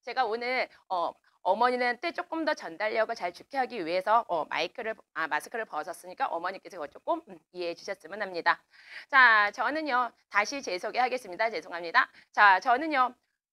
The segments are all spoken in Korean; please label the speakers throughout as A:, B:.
A: 제가 오늘 어머니한테 조금 더 전달력을 잘 좋게 하기 위해서 마스크를 벗었으니까 어머니께서 그거 조금 이해해 주셨으면 합니다. 자, 저는요. 다시 제 소개하겠습니다. 죄송합니다. 자, 저는요.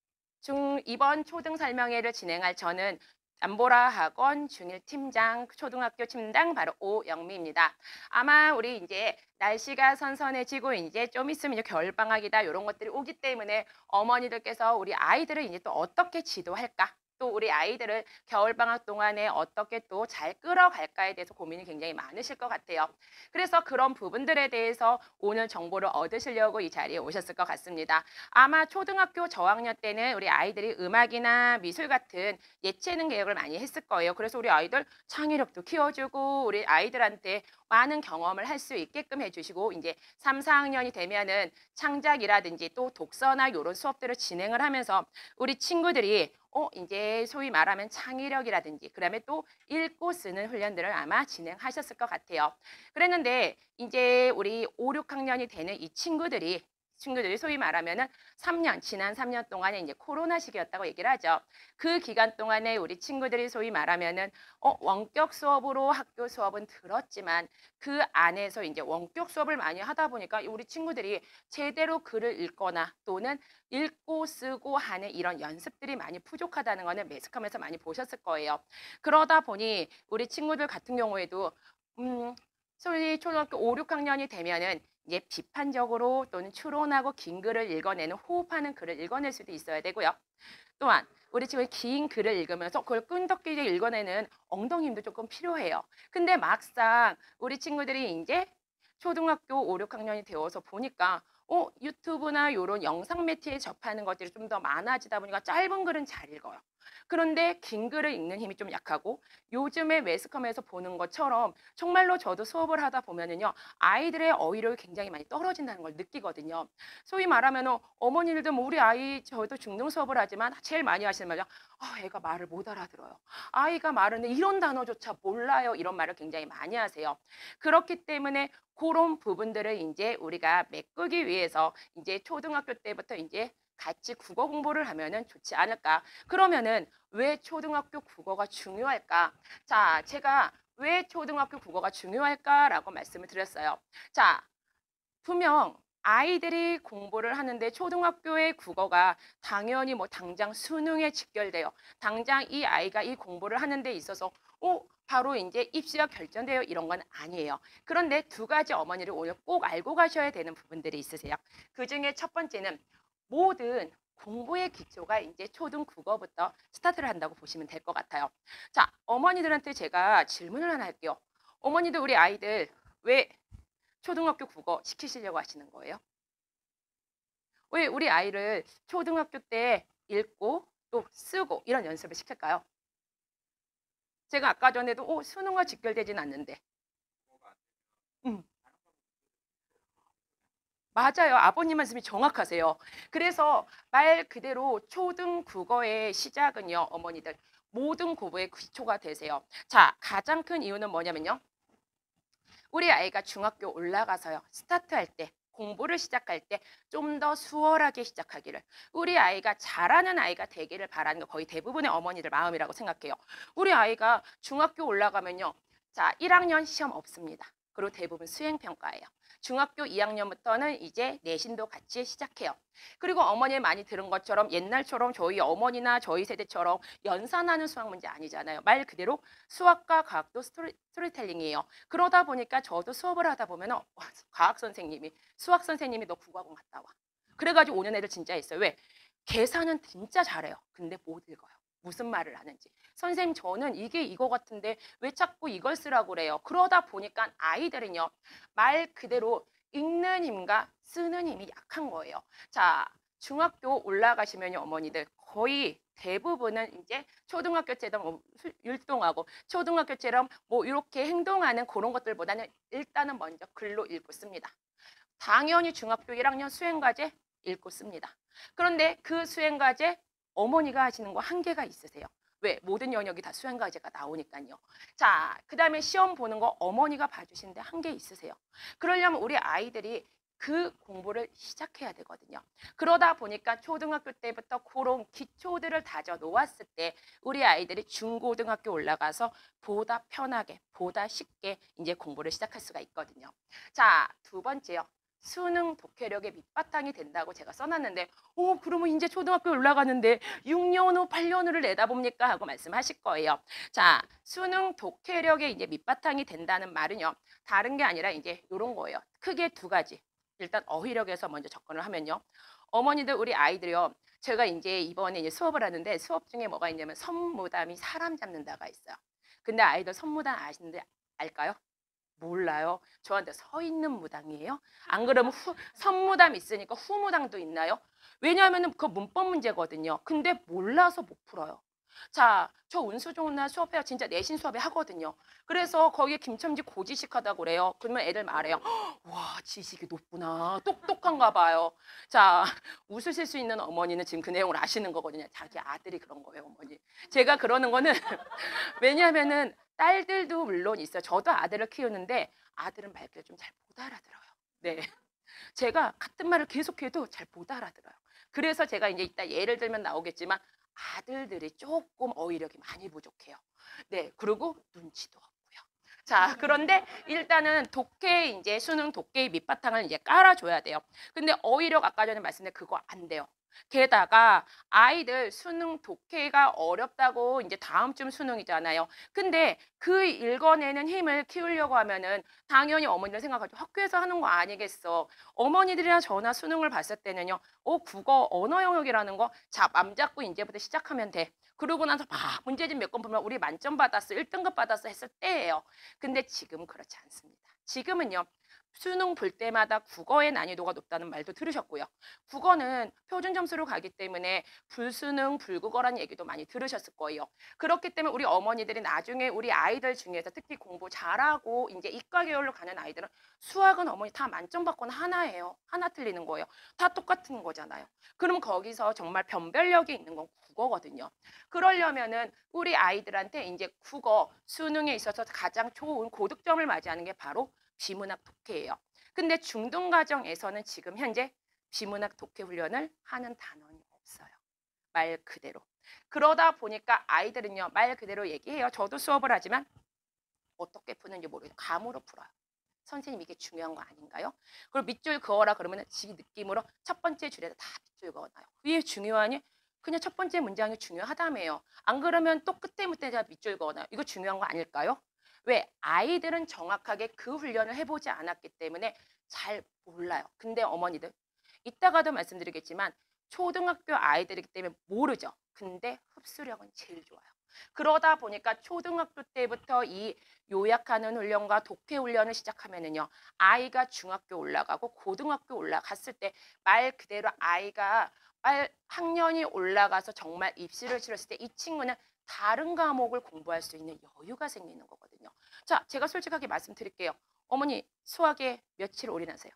A: 이번 초등 설명회를 진행할 저는 안보라 학원 중일 팀장, 초등학교 팀장 바로 오영미입니다. 아마 우리 이제 날씨가 선선해지고 이제 좀 있으면 이제 겨울방학이다 이런 것들이 오기 때문에 어머니들께서 우리 아이들을 이제 또 어떻게 지도할까? 또 우리 아이들을 겨울방학 동안에 어떻게 또 잘 끌어갈까에 대해서 고민이 굉장히 많으실 것 같아요. 그래서 그런 부분들에 대해서 오늘 정보를 얻으시려고 이 자리에 오셨을 것 같습니다. 아마 초등학교 저학년 때는 우리 아이들이 음악이나 미술 같은 예체능 교육을 많이 했을 거예요. 그래서 우리 아이들 창의력도 키워주고 우리 아이들한테 많은 경험을 할 수 있게끔 해주시고 이제 3, 4학년이 되면은 창작이라든지 또 독서나 이런 수업들을 진행을 하면서 우리 친구들이 이제 소위 말하면 창의력이라든지 그다음에 또 읽고 쓰는 훈련들을 아마 진행하셨을 것 같아요. 그랬는데 이제 우리 5, 6학년이 되는 이 친구들이 소위 말하면은 지난 3년 동안에 이제 코로나 시기였다고 얘기를 하죠. 그 기간 동안에 우리 친구들이 소위 말하면은 원격 수업으로 학교 수업은 들었지만 그 안에서 이제 원격 수업을 많이 하다 보니까 우리 친구들이 제대로 글을 읽거나 또는 읽고 쓰고 하는 이런 연습들이 많이 부족하다는 거는 매스컴에서 많이 보셨을 거예요. 그러다 보니 우리 친구들 같은 경우에도 음, 소위 초등학교 5, 6학년이 되면은 이제 비판적으로 또는 추론하고 긴 글을 읽어내는 호흡하는 글을 읽어낼 수도 있어야 되고요. 또한 우리 지금 긴 글을 읽으면서 그걸 끈덕이게 읽어내는 엉덩이 힘도 조금 필요해요. 근데 막상 우리 친구들이 이제 초등학교 5, 6학년이 되어서 보니까 유튜브나 이런 영상 매체에 접하는 것들이 좀 더 많아지다 보니까 짧은 글은 잘 읽어요. 그런데 긴 글을 읽는 힘이 좀 약하고 요즘에 매스컴에서 보는 것처럼 정말로 저도 수업을 하다 보면은요. 아이들의 어휘력이 굉장히 많이 떨어진다는 걸 느끼거든요. 소위 말하면 어머니들도 뭐 우리 아이 저도 중등 수업을 하지만 제일 많이 하시는 말이야. 애가 말을 못 알아들어요. 아이가 말하는 이런 단어조차 몰라요. 이런 말을 굉장히 많이 하세요. 그렇기 때문에 그런 부분들을 이제 우리가 메꾸기 위해서 이제 초등학교 때부터 이제 같이 국어 공부를 하면은 좋지 않을까. 그러면은 왜 초등학교 국어가 중요할까? 자, 제가 왜 초등학교 국어가 중요할까라고 말씀을 드렸어요. 자, 분명 아이들이 공부를 하는데 초등학교의 국어가 당연히 뭐 당장 수능에 직결돼요. 당장 이 아이가 이 공부를 하는 데 있어서 바로 이제 입시가 결정돼요. 이런 건 아니에요. 그런데 두 가지 어머니를 오늘 꼭 알고 가셔야 되는 부분들이 있으세요. 그중에 첫 번째는 모든 공부의 기초가 이제 초등 국어부터 스타트를 한다고 보시면 될 것 같아요. 자, 어머니들한테 제가 질문을 하나 할게요. 어머니들 우리 아이들 왜 초등학교 국어 시키시려고 하시는 거예요? 왜 우리 아이를 초등학교 때 읽고 또 쓰고 이런 연습을 시킬까요? 제가 아까 전에도 수능과 직결되진 않는데. 음, 맞아요. 아버님 말씀이 정확하세요. 그래서 말 그대로 초등 국어의 시작은요, 어머니들 모든 공부의 기초가 되세요. 자, 가장 큰 이유는 뭐냐면요. 우리 아이가 중학교 올라가서요. 스타트할 때 공부를 시작할 때 좀 더 수월하게 시작하기를 우리 아이가 잘하는 아이가 되기를 바라는 거 거의 대부분의 어머니들 마음이라고 생각해요. 우리 아이가 중학교 올라가면요. 자, 1학년 시험 없습니다. 그리고 대부분 수행평가예요. 중학교 2학년부터는 이제 내신도 같이 시작해요. 그리고 어머니 많이 들은 것처럼 옛날처럼 저희 어머니나 저희 세대처럼 연산하는 수학 문제 아니잖아요. 말 그대로 수학과 과학도 스토리텔링이에요. 그러다 보니까 저도 수업을 하다 보면 과학 선생님이 수학 선생님이 너 국어학원 갔다 와. 그래가지고 오는 애들 진짜 있어요. 왜? 계산은 진짜 잘해요. 근데 못 읽어요. 무슨 말을 하는지. 선생님 저는 이게 이거 같은데 왜 자꾸 이걸 쓰라고 그래요. 그러다 보니까 아이들은요. 말 그대로 읽는 힘과 쓰는 힘이 약한 거예요. 자, 중학교 올라가시면요. 어머니들 거의 대부분은 이제 초등학교처럼 뭐 율동하고 초등학교처럼 뭐 이렇게 행동하는 그런 것들보다는 일단은 먼저 글로 읽고 씁니다. 당연히 중학교 1학년 수행과제 읽고 씁니다. 그런데 그 수행과제 어머니가 하시는 거 한계가 있으세요. 왜? 모든 영역이 다 수행과제가 나오니까요. 자, 그 다음에 시험 보는 거 어머니가 봐주시는데 한계 있으세요. 그러려면 우리 아이들이 그 공부를 시작해야 되거든요. 그러다 보니까 초등학교 때부터 그런 기초들을 다져 놓았을 때 우리 아이들이 중고등학교 올라가서 보다 편하게, 보다 쉽게 이제 공부를 시작할 수가 있거든요. 자, 두 번째요. 수능 독해력의 밑바탕이 된다고 제가 써놨는데, 그러면 이제 초등학교 올라가는데 6년 후, 8년 후를 내다봅니까? 하고 말씀하실 거예요. 자, 수능 독해력의 이제 밑바탕이 된다는 말은요, 다른 게 아니라 이제 이런 거예요. 크게 두 가지. 일단 어휘력에서 먼저 접근을 하면요. 어머니들, 우리 아이들이요. 제가 이제 이번에 이제 수업을 하는데 수업 중에 뭐가 있냐면 선무담이 사람 잡는다가 있어요. 근데 아이들 선무담 아시는데 알까요? 몰라요. 저한테 서 있는 무당이에요? 안 그러면 선무담 있으니까 후무당도 있나요? 왜냐하면 그 문법 문제거든요. 근데 몰라서 못 풀어요. 자, 저 운수 좋은 날 수업해요. 진짜 내신 수업에 하거든요. 그래서 거기에 김첨지 고지식하다고 그래요. 그러면 애들 말해요. 와, 지식이 높구나. 똑똑한가 봐요. 자, 웃으실 수 있는 어머니는 지금 그 내용을 아시는 거거든요. 자기 아들이 그런 거예요, 어머니. 제가 그러는 거는 왜냐하면은 딸들도 물론 있어요. 저도 아들을 키우는데 아들은 말귀를 좀 잘 못 알아들어요. 네. 제가 같은 말을 계속해도 잘 못 알아들어요. 그래서 제가 이제 이따 예를 들면 나오겠지만 아들들이 조금 어휘력이 많이 부족해요. 네. 그리고 눈치도 없고요. 자, 그런데 일단은 독해 이제 수능 독해의 밑바탕을 이제 깔아줘야 돼요. 근데 어휘력 아까 전에 말씀드린 그거 안 돼요. 게다가 아이들 수능 독해가 어렵다고 이제 다음 주 수능이잖아요. 근데 그 읽어내는 힘을 키우려고 하면은 당연히 어머니들 생각하죠. 학교에서 하는 거 아니겠어. 어머니들이랑 저나 수능을 봤을 때는요. 국어 언어 영역이라는 거 자, 맘 잡고 이제부터 시작하면 돼. 그러고 나서 막 문제집 몇 건 보면 우리 만점 받았어, 1등급 받았어 했을 때예요. 근데 지금 그렇지 않습니다. 지금은요. 수능 볼 때마다 국어의 난이도가 높다는 말도 들으셨고요. 국어는 표준 점수로 가기 때문에 불수능, 불국어라는 얘기도 많이 들으셨을 거예요. 그렇기 때문에 우리 어머니들이 나중에 우리 아이들 중에서 특히 공부 잘하고 이제 이과 계열로 가는 아이들은 수학은 어머니 다 만점 받거나 하나예요. 하나 틀리는 거예요. 다 똑같은 거잖아요. 그럼 거기서 정말 변별력이 있는 건 국어거든요. 그러려면은 우리 아이들한테 이제 국어 수능에 있어서 가장 좋은 고득점을 맞이하는 게 바로 비문학 독해예요. 근데 중등 과정에서는 지금 현재 비문학 독해 훈련을 하는 단원이 없어요. 말 그대로. 그러다 보니까 아이들은요. 말 그대로 얘기해요. 저도 수업을 하지만 어떻게 푸는지 모르겠어요. 감으로 풀어요. 선생님 이게 중요한 거 아닌가요? 그리고 밑줄 그어라 그러면 지 느낌으로 첫 번째 줄에서 다 밑줄 그어놔요. 왜 중요하니? 그냥 첫 번째 문장이 중요하다며요. 안 그러면 또 끝에 묻대자 밑줄 그어놔요. 이거 중요한 거 아닐까요? 왜? 아이들은 정확하게 그 훈련을 해보지 않았기 때문에 잘 몰라요. 근데 어머니들, 이따가도 말씀드리겠지만 초등학교 아이들이기 때문에 모르죠. 근데 흡수력은 제일 좋아요. 그러다 보니까 초등학교 때부터 이 요약하는 훈련과 독해 훈련을 시작하면은요. 아이가 중학교 올라가고 고등학교 올라갔을 때 말 그대로 아이가 학년이 올라가서 정말 입시를 치렀을 때 이 친구는 다른 과목을 공부할 수 있는 여유가 생기는 거거든요. 자, 제가 솔직하게 말씀드릴게요. 어머니 수학에 며칠 올인하세요?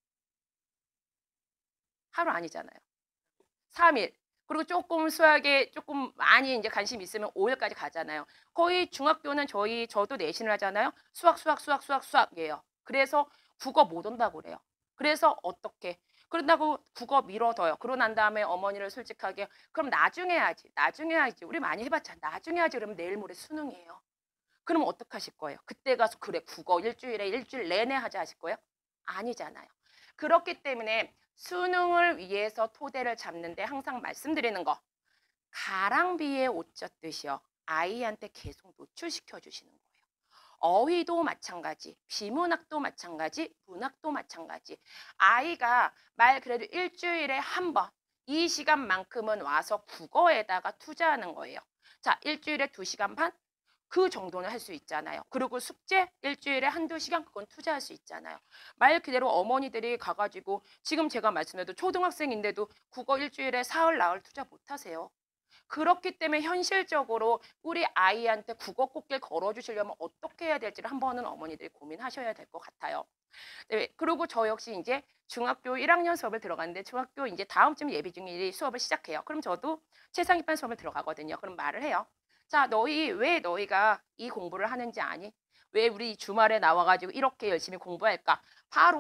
A: 하루 아니잖아요. 3일. 그리고 조금 수학에 조금 많이 이제 관심 있으면 5일까지 가잖아요. 거의 중학교는 저도 내신을 하잖아요. 수학이에요. 그래서 국어 못 온다고 그래요. 그래서 어떻게? 그런다고 국어 미뤄둬요. 그러고 난 다음에 어머니를 솔직하게 그럼 나중에 해야지. 나중에 해야지. 우리 많이 해봤잖아. 나중에 해야지. 그러면 내일 모레 수능이에요. 그럼 어떡하실 거예요? 그때 가서 그래 국어 일주일 내내 하자 하실 거예요? 아니잖아요. 그렇기 때문에 수능을 위해서 토대를 잡는데 항상 말씀드리는 거 가랑비에 옷 젖듯이요. 아이한테 계속 노출시켜 주시는 거예요. 어휘도 마찬가지, 비문학도 마찬가지, 문학도 마찬가지. 아이가 말 그래도 일주일에 한 번, 이 시간만큼은 와서 국어에다가 투자하는 거예요. 자, 일주일에 2시간 반? 그 정도는 할 수 있잖아요. 그리고 숙제 일주일에 한두 시간 그건 투자할 수 있잖아요. 말 그대로 어머니들이 가가지고 지금 제가 말씀해도 초등학생인데도 국어 일주일에 사흘 나흘 투자 못하세요. 그렇기 때문에 현실적으로 우리 아이한테 국어 꽃길 걸어주시려면 어떻게 해야 될지를 한 번은 어머니들이 고민하셔야 될 것 같아요. 네, 그리고 저 역시 이제 중학교 1학년 수업을 들어갔는데 중학교 이제 다음 주 예비 중일이 수업을 시작해요. 그럼 저도 최상위반 수업을 들어가거든요. 그럼 말을 해요. 자, 왜 너희가 이 공부를 하는지 아니? 왜 우리 주말에 나와가지고 이렇게 열심히 공부할까? 바로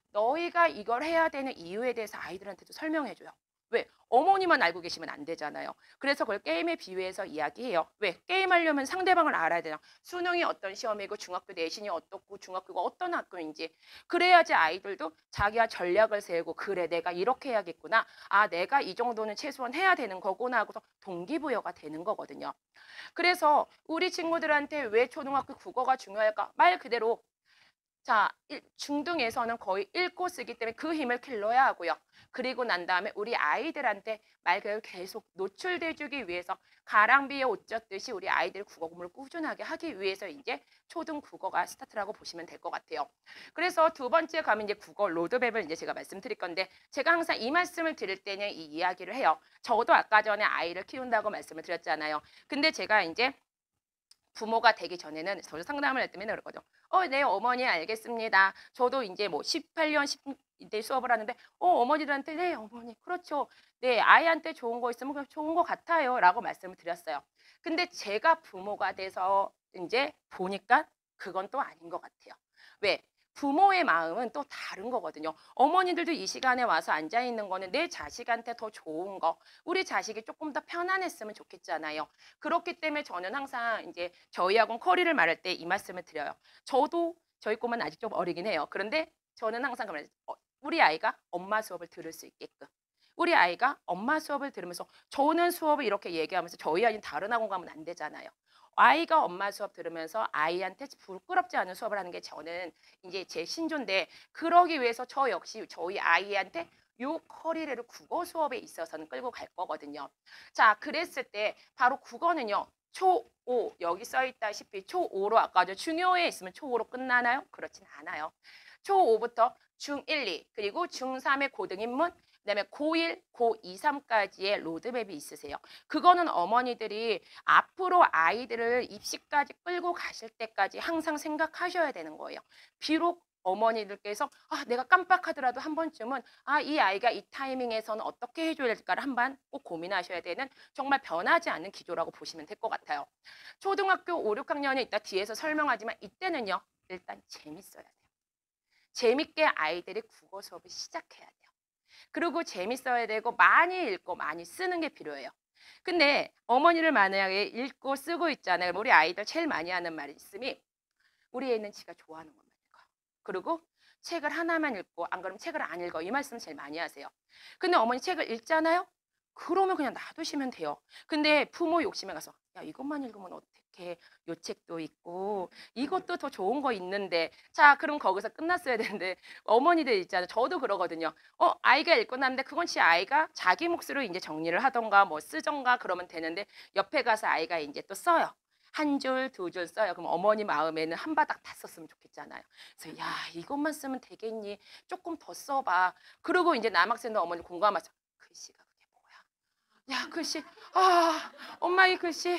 A: 너희가 이걸 해야 되는 이유에 대해서 아이들한테도 설명해 줘요. 왜? 어머니만 알고 계시면 안 되잖아요. 그래서 그걸 게임에 비유해서 이야기해요. 왜? 게임하려면 상대방을 알아야 되나? 수능이 어떤 시험이고 중학교 내신이 어떻고 중학교가 어떤 학교인지 그래야지 아이들도 자기가 전략을 세우고 그래 내가 이렇게 해야겠구나. 아 내가 이 정도는 최소한 해야 되는 거구나 하고서 동기부여가 되는 거거든요. 그래서 우리 친구들한테 왜 초등학교 국어가 중요할까? 말 그대로 자, 중등에서는 거의 읽고 쓰기 때문에 그 힘을 길러야 하고요. 그리고 난 다음에 우리 아이들한테 말 그대로 계속 노출돼 주기 위해서 가랑비에 옷 젖듯이 우리 아이들 국어 공부를 꾸준하게 하기 위해서 이제 초등 국어가 스타트라고 보시면 될 것 같아요. 그래서 두 번째 가면 이제 국어 로드맵을 이제 제가 말씀드릴 건데 제가 항상 이 말씀을 드릴 때는 이 이야기를 해요. 저도 아까 전에 아이를 키운다고 말씀을 드렸잖아요. 근데 제가 이제 부모가 되기 전에는 저도 상담을 할 때 맨날 그러거든요. 네, 어머니 알겠습니다. 저도 이제 뭐 18년, 10대 수업을 하는데, 어머니들한테, 네, 어머니, 그렇죠. 네, 아이한테 좋은 거 있으면 그냥 좋은 거 같아요. 라고 말씀을 드렸어요. 근데 제가 부모가 돼서 이제 보니까 그건 또 아닌 것 같아요. 왜? 부모의 마음은 또 다른 거거든요. 어머니들도 이 시간에 와서 앉아 있는 거는 내 자식한테 더 좋은 거, 우리 자식이 조금 더 편안했으면 좋겠잖아요. 그렇기 때문에 저는 항상 이제 저희하고 커리를 말할 때 이 말씀을 드려요. 저도 저희 꼬마는 아직 좀 어리긴 해요. 그런데 저는 항상 그 말, 우리 아이가 엄마 수업을 들을 수 있게끔. 우리 아이가 엄마 수업을 들으면서 저는 수업을 이렇게 얘기하면서 저희 아이는 다른 학원 가면 안 되잖아요. 아이가 엄마 수업 들으면서 아이한테 부끄럽지 않은 수업을 하는 게 저는 이제 제 신조인데 그러기 위해서 저 역시 저희 아이한테 요 커리를 국어 수업에 있어서는 끌고 갈 거거든요. 자, 그랬을 때 바로 국어는요. 초5 여기 써 있다시피 초5로 아까 저 중요에 있으면 초5로 끝나나요? 그렇진 않아요. 초5부터 중1, 2 그리고 중3의 고등인문 그다음에 고1, 고2, 3까지의 로드맵이 있으세요. 그거는 어머니들이 앞으로 아이들을 입시까지 끌고 가실 때까지 항상 생각하셔야 되는 거예요. 비록 어머니들께서 내가 깜빡하더라도 한 번쯤은 이 아이가 이 타이밍에서는 어떻게 해줘야 될까를 한번 꼭 고민하셔야 되는 정말 변하지 않는 기조라고 보시면 될 것 같아요. 초등학교 5, 6학년에 이따 뒤에서 설명하지만 이때는요. 일단 재밌어야 돼요. 재밌게 아이들이 국어 수업을 시작해야 돼요. 그리고 재밌어야 되고 많이 읽고 많이 쓰는 게 필요해요. 근데 어머니를 만약에 읽고 쓰고 있잖아요. 우리 아이들 제일 많이 하는 말씀이 우리 애는 지가 좋아하는 것만 읽어. 그리고 책을 하나만 읽고 안 그러면 책을 안 읽어. 이 말씀 제일 많이 하세요. 근데 어머니 책을 읽잖아요. 그러면 그냥 놔두시면 돼요. 근데 부모 욕심에 가서 야 이것만 읽으면 어떡해. 요 책도 있고 이것도 더 좋은 거 있는데 자 그럼 거기서 끝났어야 되는데 어머니들 있잖아요. 저도 그러거든요. 아이가 읽고 났는데 그건 지 아이가 자기 몫으로 이제 정리를 하던가 뭐 쓰던가 그러면 되는데 옆에 가서 아이가 이제 또 써요. 한 줄, 두 줄 써요. 그럼 어머니 마음에는 한 바닥 다 썼으면 좋겠잖아요. 그래서 야 이것만 쓰면 되겠니? 조금 더 써봐. 그리고 이제 남학생도 어머니 공감하죠. 글씨가 그게 뭐야? 야 글씨 엄마 이 글씨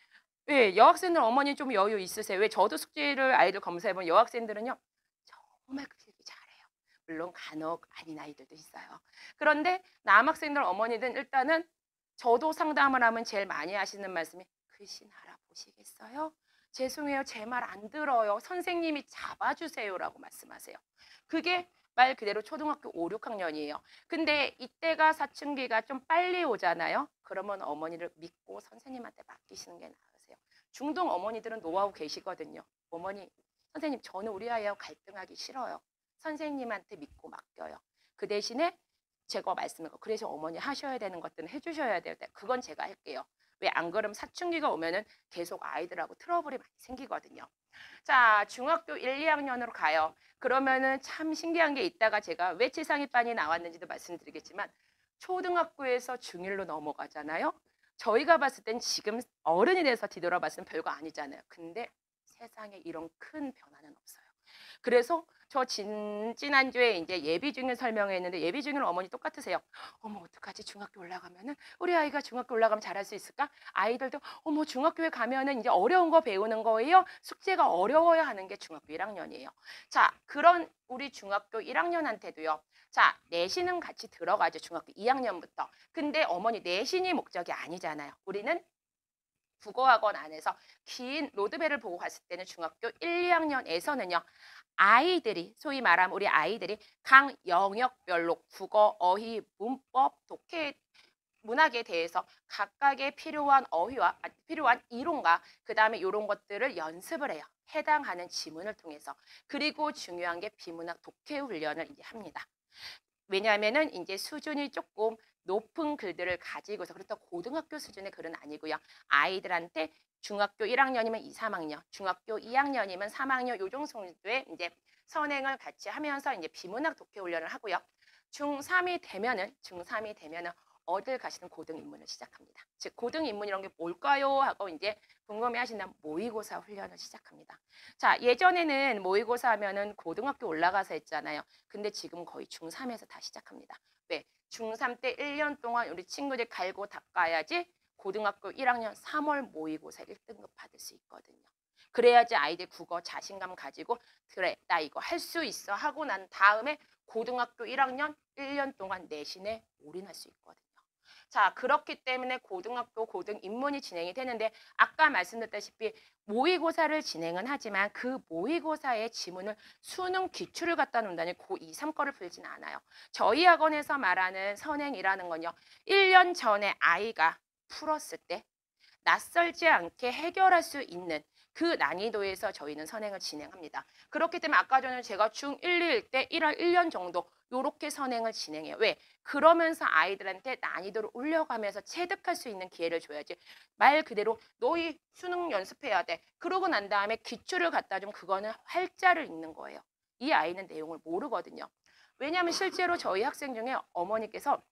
A: 왜 여학생들 어머니 좀 여유 있으세요? 왜 저도 숙제를 아이들 검사해보면 여학생들은요 정말 글쓰기 잘해요. 물론 간혹 아닌 아이들도 있어요. 그런데 남학생들 어머니들은 일단은 저도 상담을 하면 제일 많이 하시는 말씀이 글씨 알아보시겠어요? 죄송해요. 제 말 안 들어요. 선생님이 잡아주세요라고 말씀하세요. 그게 말 그대로 초등학교 5, 6학년이에요. 근데 이때가 사춘기가 좀 빨리 오잖아요. 그러면 어머니를 믿고 선생님한테 맡기시는 게 나으세요. 중동 어머니들은 노하우 계시거든요. 어머니, 선생님 저는 우리 아이하고 갈등하기 싫어요. 선생님한테 믿고 맡겨요. 그 대신에 제가 말씀을 그래서 어머니 하셔야 되는 것들은 해주셔야 돼요. 그건 제가 할게요. 왜 안 그러면 사춘기가 오면은 계속 아이들하고 트러블이 많이 생기거든요. 자, 중학교 1, 2학년으로 가요. 그러면은 참 신기한 게 있다가 제가 왜 최상위반이 나왔는지도 말씀드리겠지만 초등학교에서 중1로 넘어가잖아요. 저희가 봤을 땐 지금 어른이 돼서 뒤돌아봤으면 별거 아니잖아요. 근데 세상에 이런 큰 변화는 없어요. 그래서 저 지난주에 이제 예비 중일 설명했는데 예비 중일 어머니 똑같으세요. 어머 어떡하지 중학교 올라가면은 우리 아이가 중학교 올라가면 잘할 수 있을까? 아이들도 어머 중학교에 가면은 이제 어려운 거 배우는 거예요. 숙제가 어려워야 하는 게 중학교 1학년이에요. 자 그런 우리 중학교 1학년한테도요. 자 내신은 같이 들어가죠 중학교 2학년부터. 근데 어머니 내신이 목적이 아니잖아요. 우리는 국어학원 안에서 긴 로드맵을 보고 갔을 때는 중학교 1, 2학년에서는요. 아이들이 소위 말하면 우리 아이들이 각 영역별로 국어, 어휘, 문법, 독해 문학에 대해서 각각의 필요한 어휘와 필요한 이론과 그다음에 이런 것들을 연습을 해요. 해당하는 지문을 통해서. 그리고 중요한 게 비문학 독해 훈련을 이제 합니다. 왜냐하면은 이제 수준이 조금 높은 글들을 가지고서 그렇다고 고등학교 수준의 글은 아니고요. 아이들한테 중학교 1학년이면 2, 3학년, 중학교 2학년이면 3학년 요 정도의 이제 선행을 같이 하면서 이제 비문학 독해 훈련을 하고요. 중3이 되면은 어딜 가시는 고등 입문을 시작합니다. 즉 고등 입문 이런 게 뭘까요? 하고 이제 궁금해하신다면 모의고사 훈련을 시작합니다. 자, 예전에는 모의고사 하면은 고등학교 올라가서 했잖아요. 근데 지금 거의 중3에서 다 시작합니다. 왜? 중3 때 1년 동안 우리 친구들 갈고 닦아야지 고등학교 1학년 3월 모의고사 1등급 받을 수 있거든요. 그래야지 아이들 국어 자신감 가지고 그래 나 이거 할 수 있어 하고 난 다음에 고등학교 1학년 1년 동안 내신에 올인할 수 있거든요. 자, 그렇기 때문에 고등학교 고등 입문이 진행이 되는데 아까 말씀드렸다시피 모의고사를 진행은 하지만 그 모의고사의 지문을 수능 기출을 갖다 놓는다니 고2, 3거를 풀지는 않아요. 저희 학원에서 말하는 선행이라는 건요. 1년 전에 아이가 풀었을 때 낯설지 않게 해결할 수 있는 그 난이도에서 저희는 선행을 진행합니다. 그렇기 때문에 아까 전에 제가 중1, 2일 때 1년 정도 이렇게 선행을 진행해요. 왜? 그러면서 아이들한테 난이도를 올려가면서 체득할 수 있는 기회를 줘야지. 말 그대로 너희 수능 연습해야 돼. 그러고 난 다음에 기출을 갖다 주면 그거는 활자를 읽는 거예요. 이 아이는 내용을 모르거든요. 왜냐하면 실제로 저희 학생 중에 어머니께서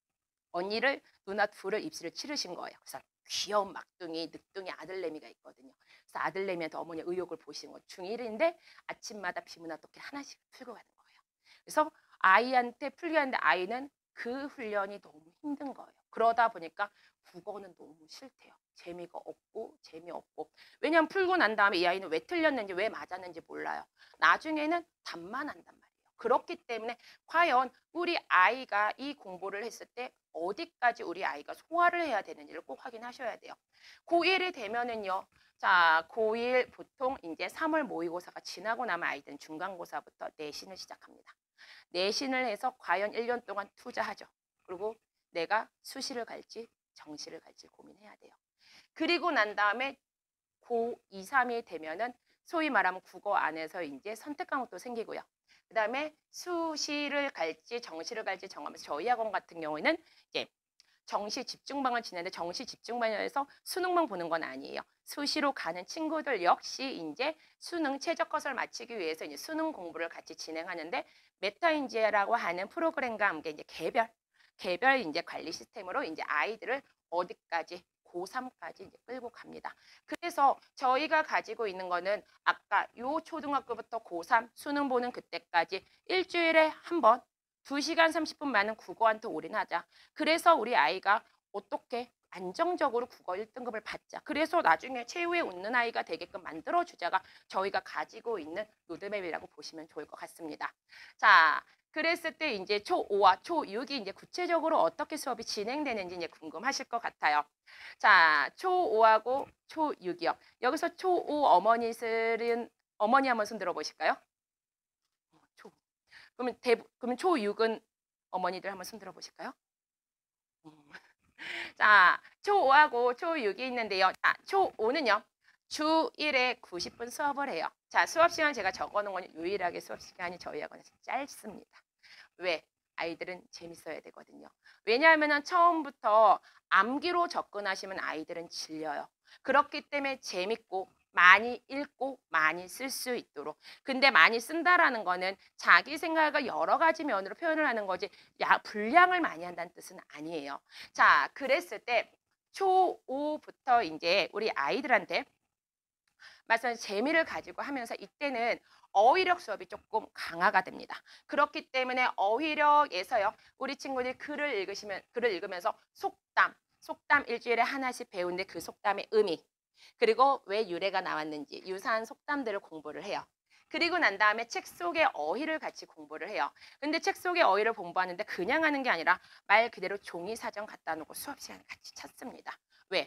A: 언니를 누나 둘을 입시를 치르신 거예요. 그래서 귀여운 막둥이, 늦둥이 아들내미가 있거든요. 그래서 아들내미한테 어머니 의욕을 보시는 거예요. 중1인데 아침마다 비문학 독해 하나씩 풀고 가는 거예요. 그래서 아이한테 풀게 하는데 아이는 그 훈련이 너무 힘든 거예요. 그러다 보니까 국어는 너무 싫대요. 재미가 없고 재미없고. 왜냐하면 풀고 난 다음에 이 아이는 왜 틀렸는지 왜 맞았는지 몰라요. 나중에는 답만 한단 말이에요. 그렇기 때문에 과연 우리 아이가 이 공부를 했을 때 어디까지 우리 아이가 소화를 해야 되는지를 꼭 확인하셔야 돼요. 고1이 되면은요. 자, 고1 보통 이제 3월 모의고사가 지나고 나면 아이들은 중간고사부터 내신을 시작합니다. 내신을 해서 과연 1년 동안 투자하죠. 그리고 내가 수시를 갈지 정시를 갈지 고민해야 돼요. 그리고 난 다음에 고2, 3이 되면은 소위 말하면 국어 안에서 이제 선택 과목도 생기고요. 그다음에 수시를 갈지 정시를 갈지 정하면서 저희 학원 같은 경우에는 이제 정시 집중반을 지내는데 정시 집중반에서 수능만 보는 건 아니에요. 수시로 가는 친구들 역시 이제 수능 최저컷을 맞추기 위해서 이제 수능 공부를 같이 진행하는데 메타인지라고 하는 프로그램과 함께 이제 개별 이제 관리 시스템으로 이제 아이들을 어디까지 고3까지 이제 끌고 갑니다. 그래서 저희가 가지고 있는 거는 아까 요 초등학교부터 고3 수능 보는 그때까지 일주일에 한 번 2시간 30분 많은 국어한테 올인하자. 그래서 우리 아이가 어떻게 안정적으로 국어 1등급을 받자. 그래서 나중에 최후에 웃는 아이가 되게끔 만들어주자가 저희가 가지고 있는 로드맵이라고 보시면 좋을 것 같습니다. 자, 그랬을 때 이제 초5와 초6이 이제 구체적으로 어떻게 수업이 진행되는지 이제 궁금하실 것 같아요. 자, 초5하고 초6이요. 여기서 초5 어머니들은 어머니 한번 손 들어보실까요? 그러면 초6은 어머니들 한번 손 들어보실까요? 자, 초5하고 초6이 있는데요. 자, 초5는요. 주 1회 90분 수업을 해요. 자, 수업 시간 제가 적어놓은 건 유일하게 수업 시간이 저희 학원에서 짧습니다. 왜? 아이들은 재밌어야 되거든요. 왜냐하면 처음부터 암기로 접근하시면 아이들은 질려요. 그렇기 때문에 재밌고 많이 읽고 많이 쓸 수 있도록. 근데 많이 쓴다라는 거는 자기 생각을 여러 가지 면으로 표현을 하는 거지 분량을 많이 한다는 뜻은 아니에요. 자, 그랬을 때 초5부터 이제 우리 아이들한테 말씀 재미를 가지고 하면서 이때는 어휘력 수업이 조금 강화가 됩니다. 그렇기 때문에 어휘력에서요. 우리 친구들이 글을 읽으면서 속담 일주일에 하나씩 배우는데 그 속담의 의미, 그리고 왜 유래가 나왔는지 유사한 속담들을 공부를 해요. 그리고 난 다음에 책 속의 어휘를 같이 공부를 해요. 근데 책 속의 어휘를 공부하는데 그냥 하는 게 아니라 말 그대로 종이 사전 갖다 놓고 수업 시간에 같이 찾습니다. 왜?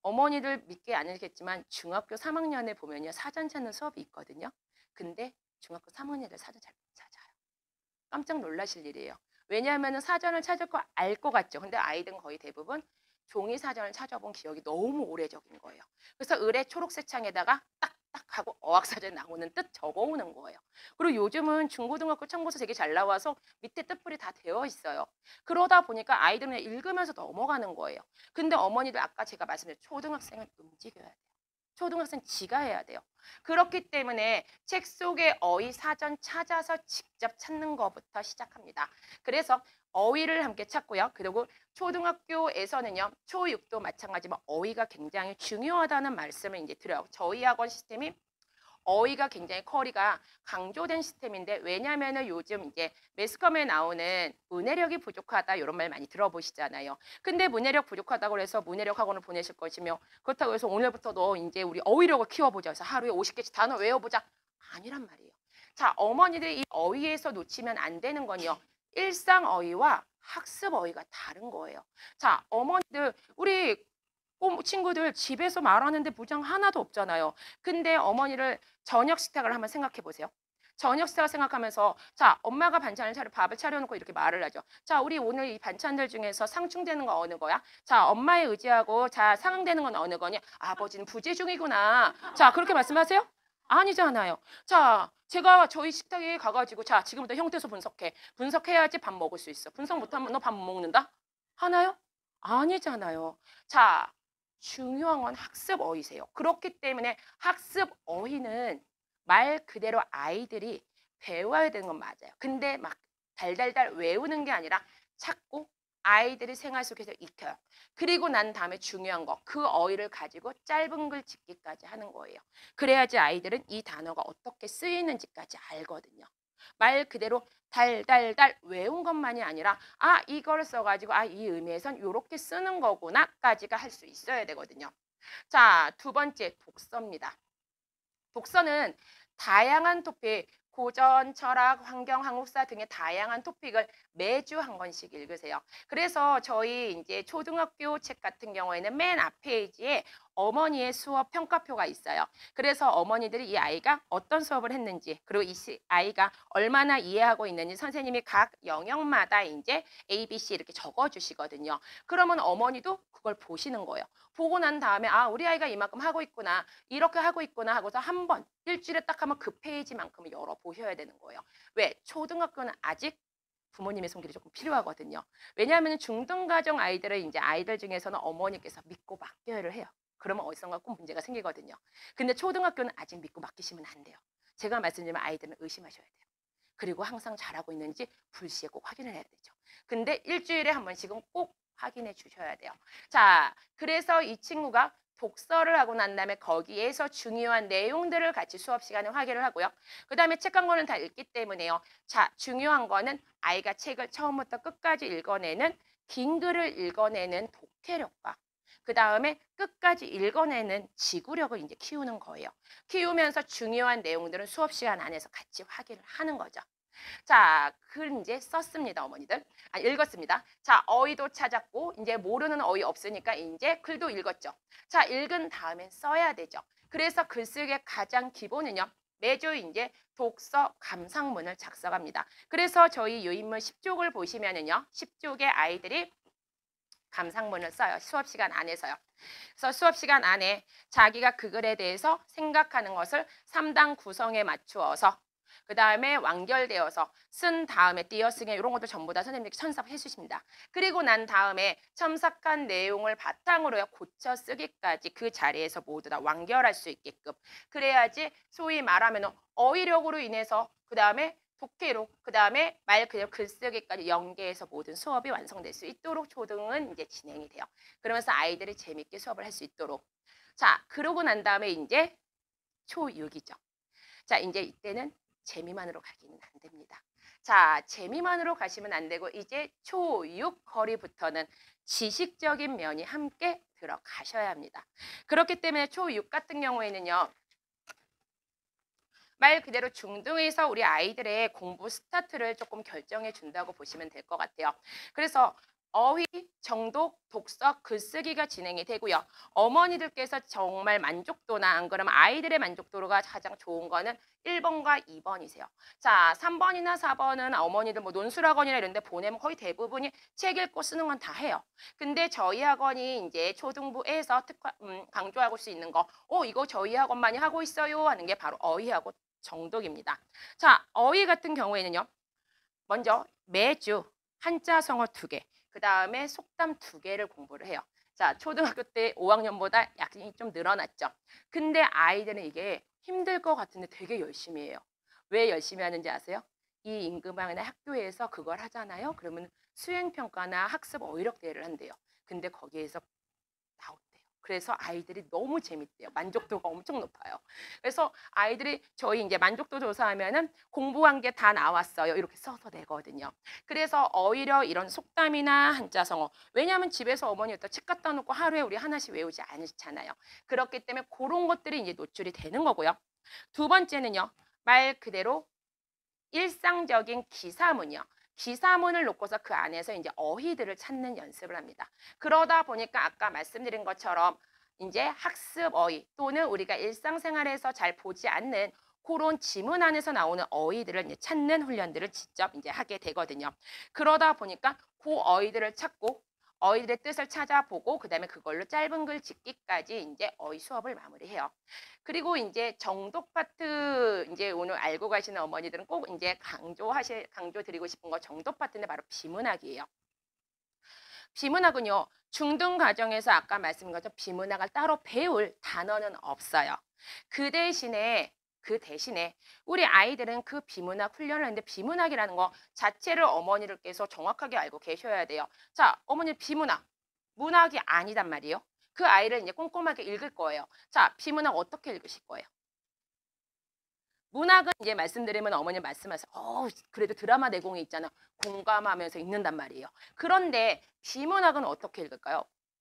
A: 어머니들 믿기 않으시겠지만 중학교 3학년에 보면요. 사전 찾는 수업이 있거든요. 근데 중학교 3학년들 사전 잘 못 찾아요. 깜짝 놀라실 일이에요. 왜냐하면 사전을 찾을 거 알 것 같죠. 근데 아이들은 거의 대부분 종이 사전을 찾아본 기억이 너무 오래적인 거예요. 그래서 을의 초록색 창에다가 딱딱 하고 어학사전에 나오는 뜻 적어오는 거예요. 그리고 요즘은 중고등학교 참고서 되게 잘 나와서 밑에 뜻풀이 다 되어 있어요. 그러다 보니까 아이들은 읽으면서 넘어가는 거예요. 근데 어머니들 아까 제가 말씀드린 초등학생은 움직여야 돼요. 초등학생 지가 해야 돼요. 그렇기 때문에 책 속의 어휘 사전 찾아서 직접 찾는 것부터 시작합니다. 그래서 어휘를 함께 찾고요. 그리고 초등학교에서는요. 초6도 마찬가지지만 어휘가 굉장히 중요하다는 말씀을 이제 드려요. 저희 학원 시스템이 어휘가 굉장히 커리가 강조된 시스템인데 왜냐면은 요즘 이제 매스컴에 나오는 문해력이 부족하다 이런 말 많이 들어보시잖아요. 근데 문해력 부족하다고 해서 문해력 학원을 보내실 것이며 그렇다고 해서 오늘부터 너 이제 우리 어휘력을 키워보자 해서 하루에 50개씩 단어 외워보자 아니란 말이에요. 자, 어머니들이 이 어휘에서 놓치면 안 되는 건요. 일상 어휘와 학습 어휘가 다른 거예요. 자, 어머니들 우리 친구들 집에서 말하는데 부장 하나도 없잖아요. 근데 어머니를 저녁 식탁을 한번 생각해 보세요. 저녁 식탁을 생각하면서 자 엄마가 반찬을 밥을 차려놓고 이렇게 말을 하죠. 자 우리 오늘 이 반찬들 중에서 상충되는 건 어느 거야? 자 엄마에 의지하고 자 상응되는 건 어느 거냐? 아버지는 부재 중이구나. 자 그렇게 말씀하세요? 아니잖아요. 자 제가 저희 식탁에 가가지고 자 지금부터 형태소 분석해. 분석해야지 밥 먹을 수 있어. 분석 못하면 너 밥 못 먹는다? 하나요? 아니잖아요. 자 중요한 건 학습 어휘세요. 그렇기 때문에 학습 어휘는 말 그대로 아이들이 배워야 되는 건 맞아요. 근데 막 달달달 외우는 게 아니라 찾고 아이들이 생활 속에서 익혀요. 그리고 난 다음에 중요한 거, 그 어휘를 가지고 짧은 글 짓기까지 하는 거예요. 그래야지 아이들은 이 단어가 어떻게 쓰이는지까지 알거든요. 말 그대로 달달달 외운 것만이 아니라 아 이걸 써가지고 아 이 의미에선 이렇게 쓰는 거구나까지가 할 수 있어야 되거든요. 자, 두 번째 독서입니다. 독서는 다양한 토픽, 고전, 철학, 환경, 한국사 등의 다양한 토픽을 매주 한 권씩 읽으세요. 그래서 저희 이제 초등학교 책 같은 경우에는 맨 앞 페이지에 어머니의 수업 평가표가 있어요. 그래서 어머니들이 이 아이가 어떤 수업을 했는지 그리고 이 아이가 얼마나 이해하고 있는지 선생님이 각 영역마다 이제 A, B, C 이렇게 적어주시거든요. 그러면 어머니도 그걸 보시는 거예요. 보고 난 다음에 아 우리 아이가 이만큼 하고 있구나 이렇게 하고 있구나 하고서 한 번 일주일에 딱 하면 그 페이지만큼을 열어보셔야 되는 거예요. 왜? 초등학교는 아직 부모님의 손길이 조금 필요하거든요. 왜냐하면 중등가정 아이들은 이제 아이들 중에서는 어머니께서 믿고 맡겨야 해요. 그러면 어디선가 꼭 문제가 생기거든요. 근데 초등학교는 아직 믿고 맡기시면 안 돼요. 제가 말씀드리면 아이들은 의심하셔야 돼요. 그리고 항상 잘하고 있는지 불시에 꼭 확인을 해야 되죠. 근데 일주일에 한 번씩은 꼭 확인해 주셔야 돼요. 자, 그래서 이 친구가 독서를 하고 난 다음에 거기에서 중요한 내용들을 같이 수업 시간에 확인을 하고요. 그 다음에 책 한 권을 다 읽기 때문에요. 자, 중요한 거는 아이가 책을 처음부터 끝까지 읽어내는 긴 글을 읽어내는 독해력과 그 다음에 끝까지 읽어내는 지구력을 이제 키우는 거예요. 키우면서 중요한 내용들은 수업 시간 안에서 같이 확인을 하는 거죠. 자, 글 이제 썼습니다, 어머니들. 아, 읽었습니다. 자, 어휘도 찾았고, 이제 모르는 어휘 없으니까 이제 글도 읽었죠. 자, 읽은 다음엔 써야 되죠. 그래서 글쓰기의 가장 기본은요, 매주 이제 독서 감상문을 작성합니다. 그래서 저희 유인물 10쪽을 보시면은요, 10쪽의 아이들이 감상문을 써요. 수업 시간 안에서요. 그래서 수업 시간 안에 자기가 그 글에 대해서 생각하는 것을 3단 구성에 맞추어서 그 다음에 완결되어서 쓴 다음에 띄어쓰기 이런 것도 전부 다 선생님들께 첨삭해 주십니다. 그리고 난 다음에 첨삭한 내용을 바탕으로 고쳐 쓰기까지 그 자리에서 모두 다 완결할 수 있게끔 그래야지 소위 말하면 어휘력으로 인해서 그 다음에 독해로 그 다음에 말 그대로 글쓰기까지 연계해서 모든 수업이 완성될 수 있도록 초등은 이제 진행이 돼요. 그러면서 아이들이 재밌게 수업을 할 수 있도록. 자, 그러고 난 다음에 이제 초6이죠. 자, 이제 이때는 재미만으로 가기는 안 됩니다. 자, 재미만으로 가시면 안 되고 이제 초6 거리부터는 지식적인 면이 함께 들어가셔야 합니다. 그렇기 때문에 초6 같은 경우에는요. 말 그대로 중등에서 우리 아이들의 공부 스타트를 조금 결정해 준다고 보시면 될 것 같아요. 그래서 어휘, 정독, 독서, 글쓰기가 진행이 되고요. 어머니들께서 정말 만족도나 안 그러면 아이들의 만족도가 가장 좋은 거는 1번과 2번이세요. 자, 3번이나 4번은 어머니들 뭐 논술학원이나 이런 데 보내면 거의 대부분이 책 읽고 쓰는 건 다 해요. 근데 저희 학원이 이제 초등부에서 강조하고 수 있는 거, 이거 저희 학원만이 하고 있어요 하는 게 바로 어휘하고 정독입니다. 자, 어휘 같은 경우에는요. 먼저 매주 한자성어 2개, 그 다음에 속담 2개를 공부를 해요. 자, 초등학교 때 5학년보다 약간이 좀 늘어났죠. 근데 아이들은 이게 힘들 것 같은데 되게 열심히 해요. 왜 열심히 하는지 아세요? 이 임금왕이나 학교에서 그걸 하잖아요. 그러면 수행평가나 학습 어휘력 대회를 한대요. 근데 거기에서 나온대요. 그래서 아이들이 너무 재밌대요. 만족도가 엄청 높아요. 그래서 아이들이 저희 이제 만족도 조사하면은 공부한 게 다 나왔어요. 이렇게 써서 내거든요. 그래서 오히려 이런 속담이나 한자성어, 왜냐하면 집에서 어머니가 책 갖다 놓고 하루에 우리 하나씩 외우지 않잖아요. 그렇기 때문에 그런 것들이 이제 노출이 되는 거고요. 두 번째는요. 말 그대로 일상적인 기사문이요. 기사문을 놓고서 그 안에서 이제 어휘들을 찾는 연습을 합니다. 그러다 보니까 아까 말씀드린 것처럼 이제 학습 어휘 또는 우리가 일상생활에서 잘 보지 않는 그런 지문 안에서 나오는 어휘들을 이제 찾는 훈련들을 직접 이제 하게 되거든요. 그러다 보니까 그 어휘들을 찾고 어휘들의 뜻을 찾아보고 그다음에 그걸로 짧은 글 짓기까지 이제 어휘 수업을 마무리해요. 그리고 이제 정독 파트 이제 오늘 알고 가시는 어머니들은 꼭 이제 강조 드리고 싶은 거 정독 파트는 바로 비문학이에요. 비문학은요. 중등 과정에서 아까 말씀드린 것처럼 비문학을 따로 배울 단어는 없어요. 그 대신에 우리 아이들은 그 비문학 훈련을 하는데 비문학이라는 거 자체를 어머니들께서 정확하게 알고 계셔야 돼요. 자, 어머니 비문학, 문학이 아니단 말이에요. 그 아이를 이제 꼼꼼하게 읽을 거예요. 자, 비문학 어떻게 읽으실 거예요? 문학은 이제 말씀드리면 어머니 말씀하세요. 그래도 드라마 내공이 있잖아. 공감하면서 읽는단 말이에요. 그런데 비문학은 어떻게 읽을까요?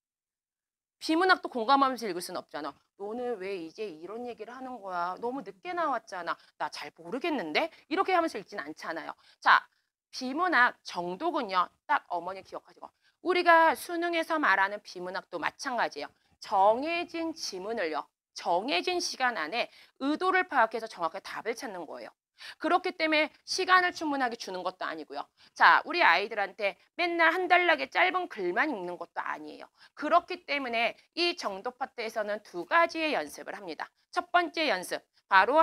A: 비문학도 공감하면서 읽을 수는 없잖아. 너는 왜 이제 이런 얘기를 하는 거야? 너무 늦게 나왔잖아. 나 잘 모르겠는데? 이렇게 하면서 읽지는 않잖아요. 자, 비문학 정독은요. 딱 어머니 기억하시고. 우리가 수능에서 말하는 비문학도 마찬가지예요. 정해진 지문을요. 정해진 시간 안에 의도를 파악해서 정확하게 답을 찾는 거예요. 그렇기 때문에 시간을 충분하게 주는 것도 아니고요. 자, 우리 아이들한테 맨날 한 달락의 짧은 글만 읽는 것도 아니에요. 그렇기 때문에 이 정독 파트에서는 2가지의 연습을 합니다. 첫 번째 연습, 바로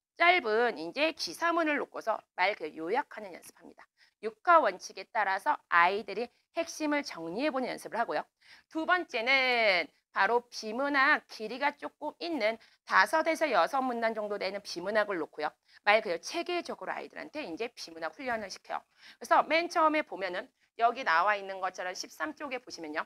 A: 짧은 이제 기사문을 놓고서 말 요약하는 연습합니다. 육하 원칙에 따라서 아이들이 핵심을 정리해보는 연습을 하고요. 두 번째는 바로 비문학 길이가 조금 있는 5에서 6문단 정도 되는 비문학을 놓고요. 말 그대로 체계적으로 아이들한테 이제 비문학 훈련을 시켜요. 그래서 맨 처음에 보면은 여기 나와 있는 것처럼 13쪽에 보시면요.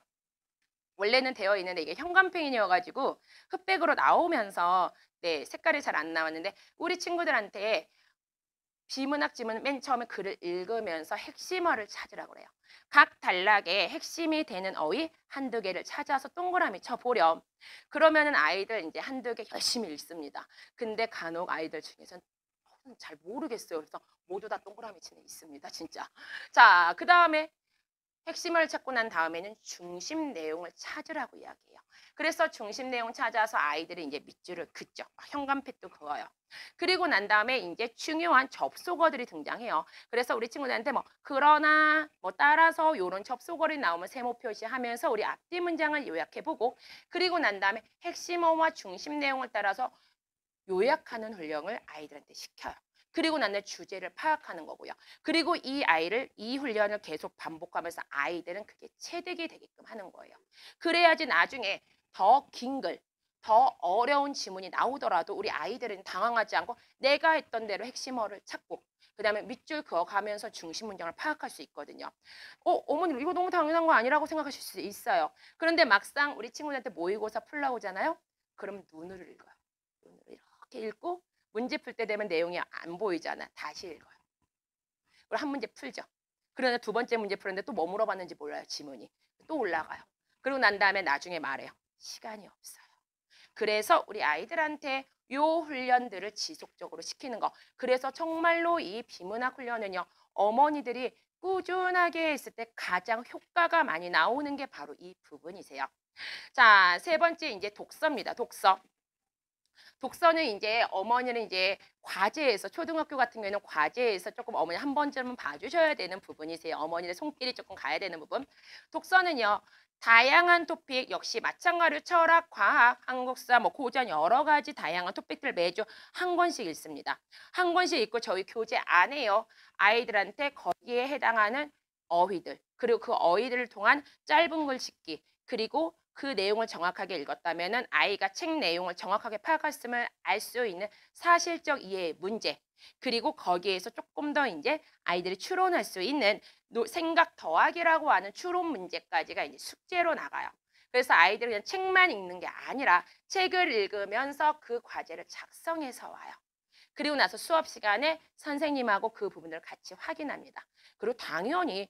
A: 원래는 되어 있는데 이게 형광펜이어가지고 흑백으로 나오면서 네, 색깔이 잘 안 나왔는데 우리 친구들한테 비문학 지문 맨 처음에 글을 읽으면서 핵심어를 찾으라고 그래요. 각 단락에 핵심이 되는 어휘 한두 개를 찾아서 동그라미 쳐보렴. 그러면은 아이들 이제 한두 개 열심히 읽습니다. 근데 간혹 아이들 중에서는 잘 모르겠어요. 그래서 모두 다 동그라미 치는 있습니다. 진짜. 자, 그 다음에 핵심을 찾고 난 다음에는 중심 내용을 찾으라고 이야기해요. 그래서 중심 내용 찾아서 아이들이 이제 밑줄을 긋죠. 현관펜도 그어요. 그리고 난 다음에 이제 중요한 접속어들이 등장해요. 그래서 우리 친구들한테 뭐 그러나 뭐 따라서 이런 접속어를 나오면 세모 표시하면서 우리 앞뒤 문장을 요약해보고 그리고 난 다음에 핵심어와 중심 내용을 따라서 요약하는 훈련을 아이들한테 시켜요. 그리고 난 다음에 주제를 파악하는 거고요. 그리고 이 훈련을 계속 반복하면서 아이들은 그게 체득이 되게끔 하는 거예요. 그래야지 나중에 더 긴 글, 더 어려운 지문이 나오더라도 우리 아이들은 당황하지 않고 내가 했던 대로 핵심어를 찾고 그 다음에 밑줄 그어가면서 중심 문장을 파악할 수 있거든요. 어머니 이거 너무 당연한 거 아니라고 생각하실 수 있어요. 그런데 막상 우리 친구들한테 모의고사 풀러오잖아요. 그럼 눈으로 읽어요. 눈으로 이렇게 읽고 문제 풀 때 되면 내용이 안 보이잖아. 다시 읽어요. 그리고 한 문제 풀죠. 그러나 두 번째 문제 풀었는데 또 뭐 물어봤는지 몰라요. 지문이. 또 올라가요. 그리고 난 다음에 나중에 말해요. 시간이 없어요. 그래서 우리 아이들한테 요 훈련들을 지속적으로 시키는 거. 그래서 정말로 이 비문학 훈련은요. 어머니들이 꾸준하게 했을 때 가장 효과가 많이 나오는 게 바로 이 부분이세요. 자, 세 번째 이제 독서입니다. 독서. 독서는 이제 어머니는 이제 과제에서 초등학교 같은 경우에는 과제에서 조금 어머니 한 번쯤은 봐주셔야 되는 부분이세요. 어머니의 손길이 조금 가야 되는 부분. 독서는요. 다양한 토픽 역시 마찬가지로 철학, 과학, 한국사, 뭐 고전 여러 가지 다양한 토픽들 매주 한 권씩 읽습니다. 한 권씩 읽고 저희 교재 안에요. 아이들한테 거기에 해당하는 어휘들 그리고 그 어휘들을 통한 짧은 글 짓기 그리고 그 내용을 정확하게 읽었다면은 아이가 책 내용을 정확하게 파악했음을 알 수 있는 사실적 이해의 문제 그리고 거기에서 조금 더 이제 아이들이 추론할 수 있는 생각 더하기라고 하는 추론 문제까지가 이제 숙제로 나가요. 그래서 아이들이 그냥 책만 읽는 게 아니라 책을 읽으면서 그 과제를 작성해서 와요. 그리고 나서 수업 시간에 선생님하고 그 부분을 같이 확인합니다. 그리고 당연히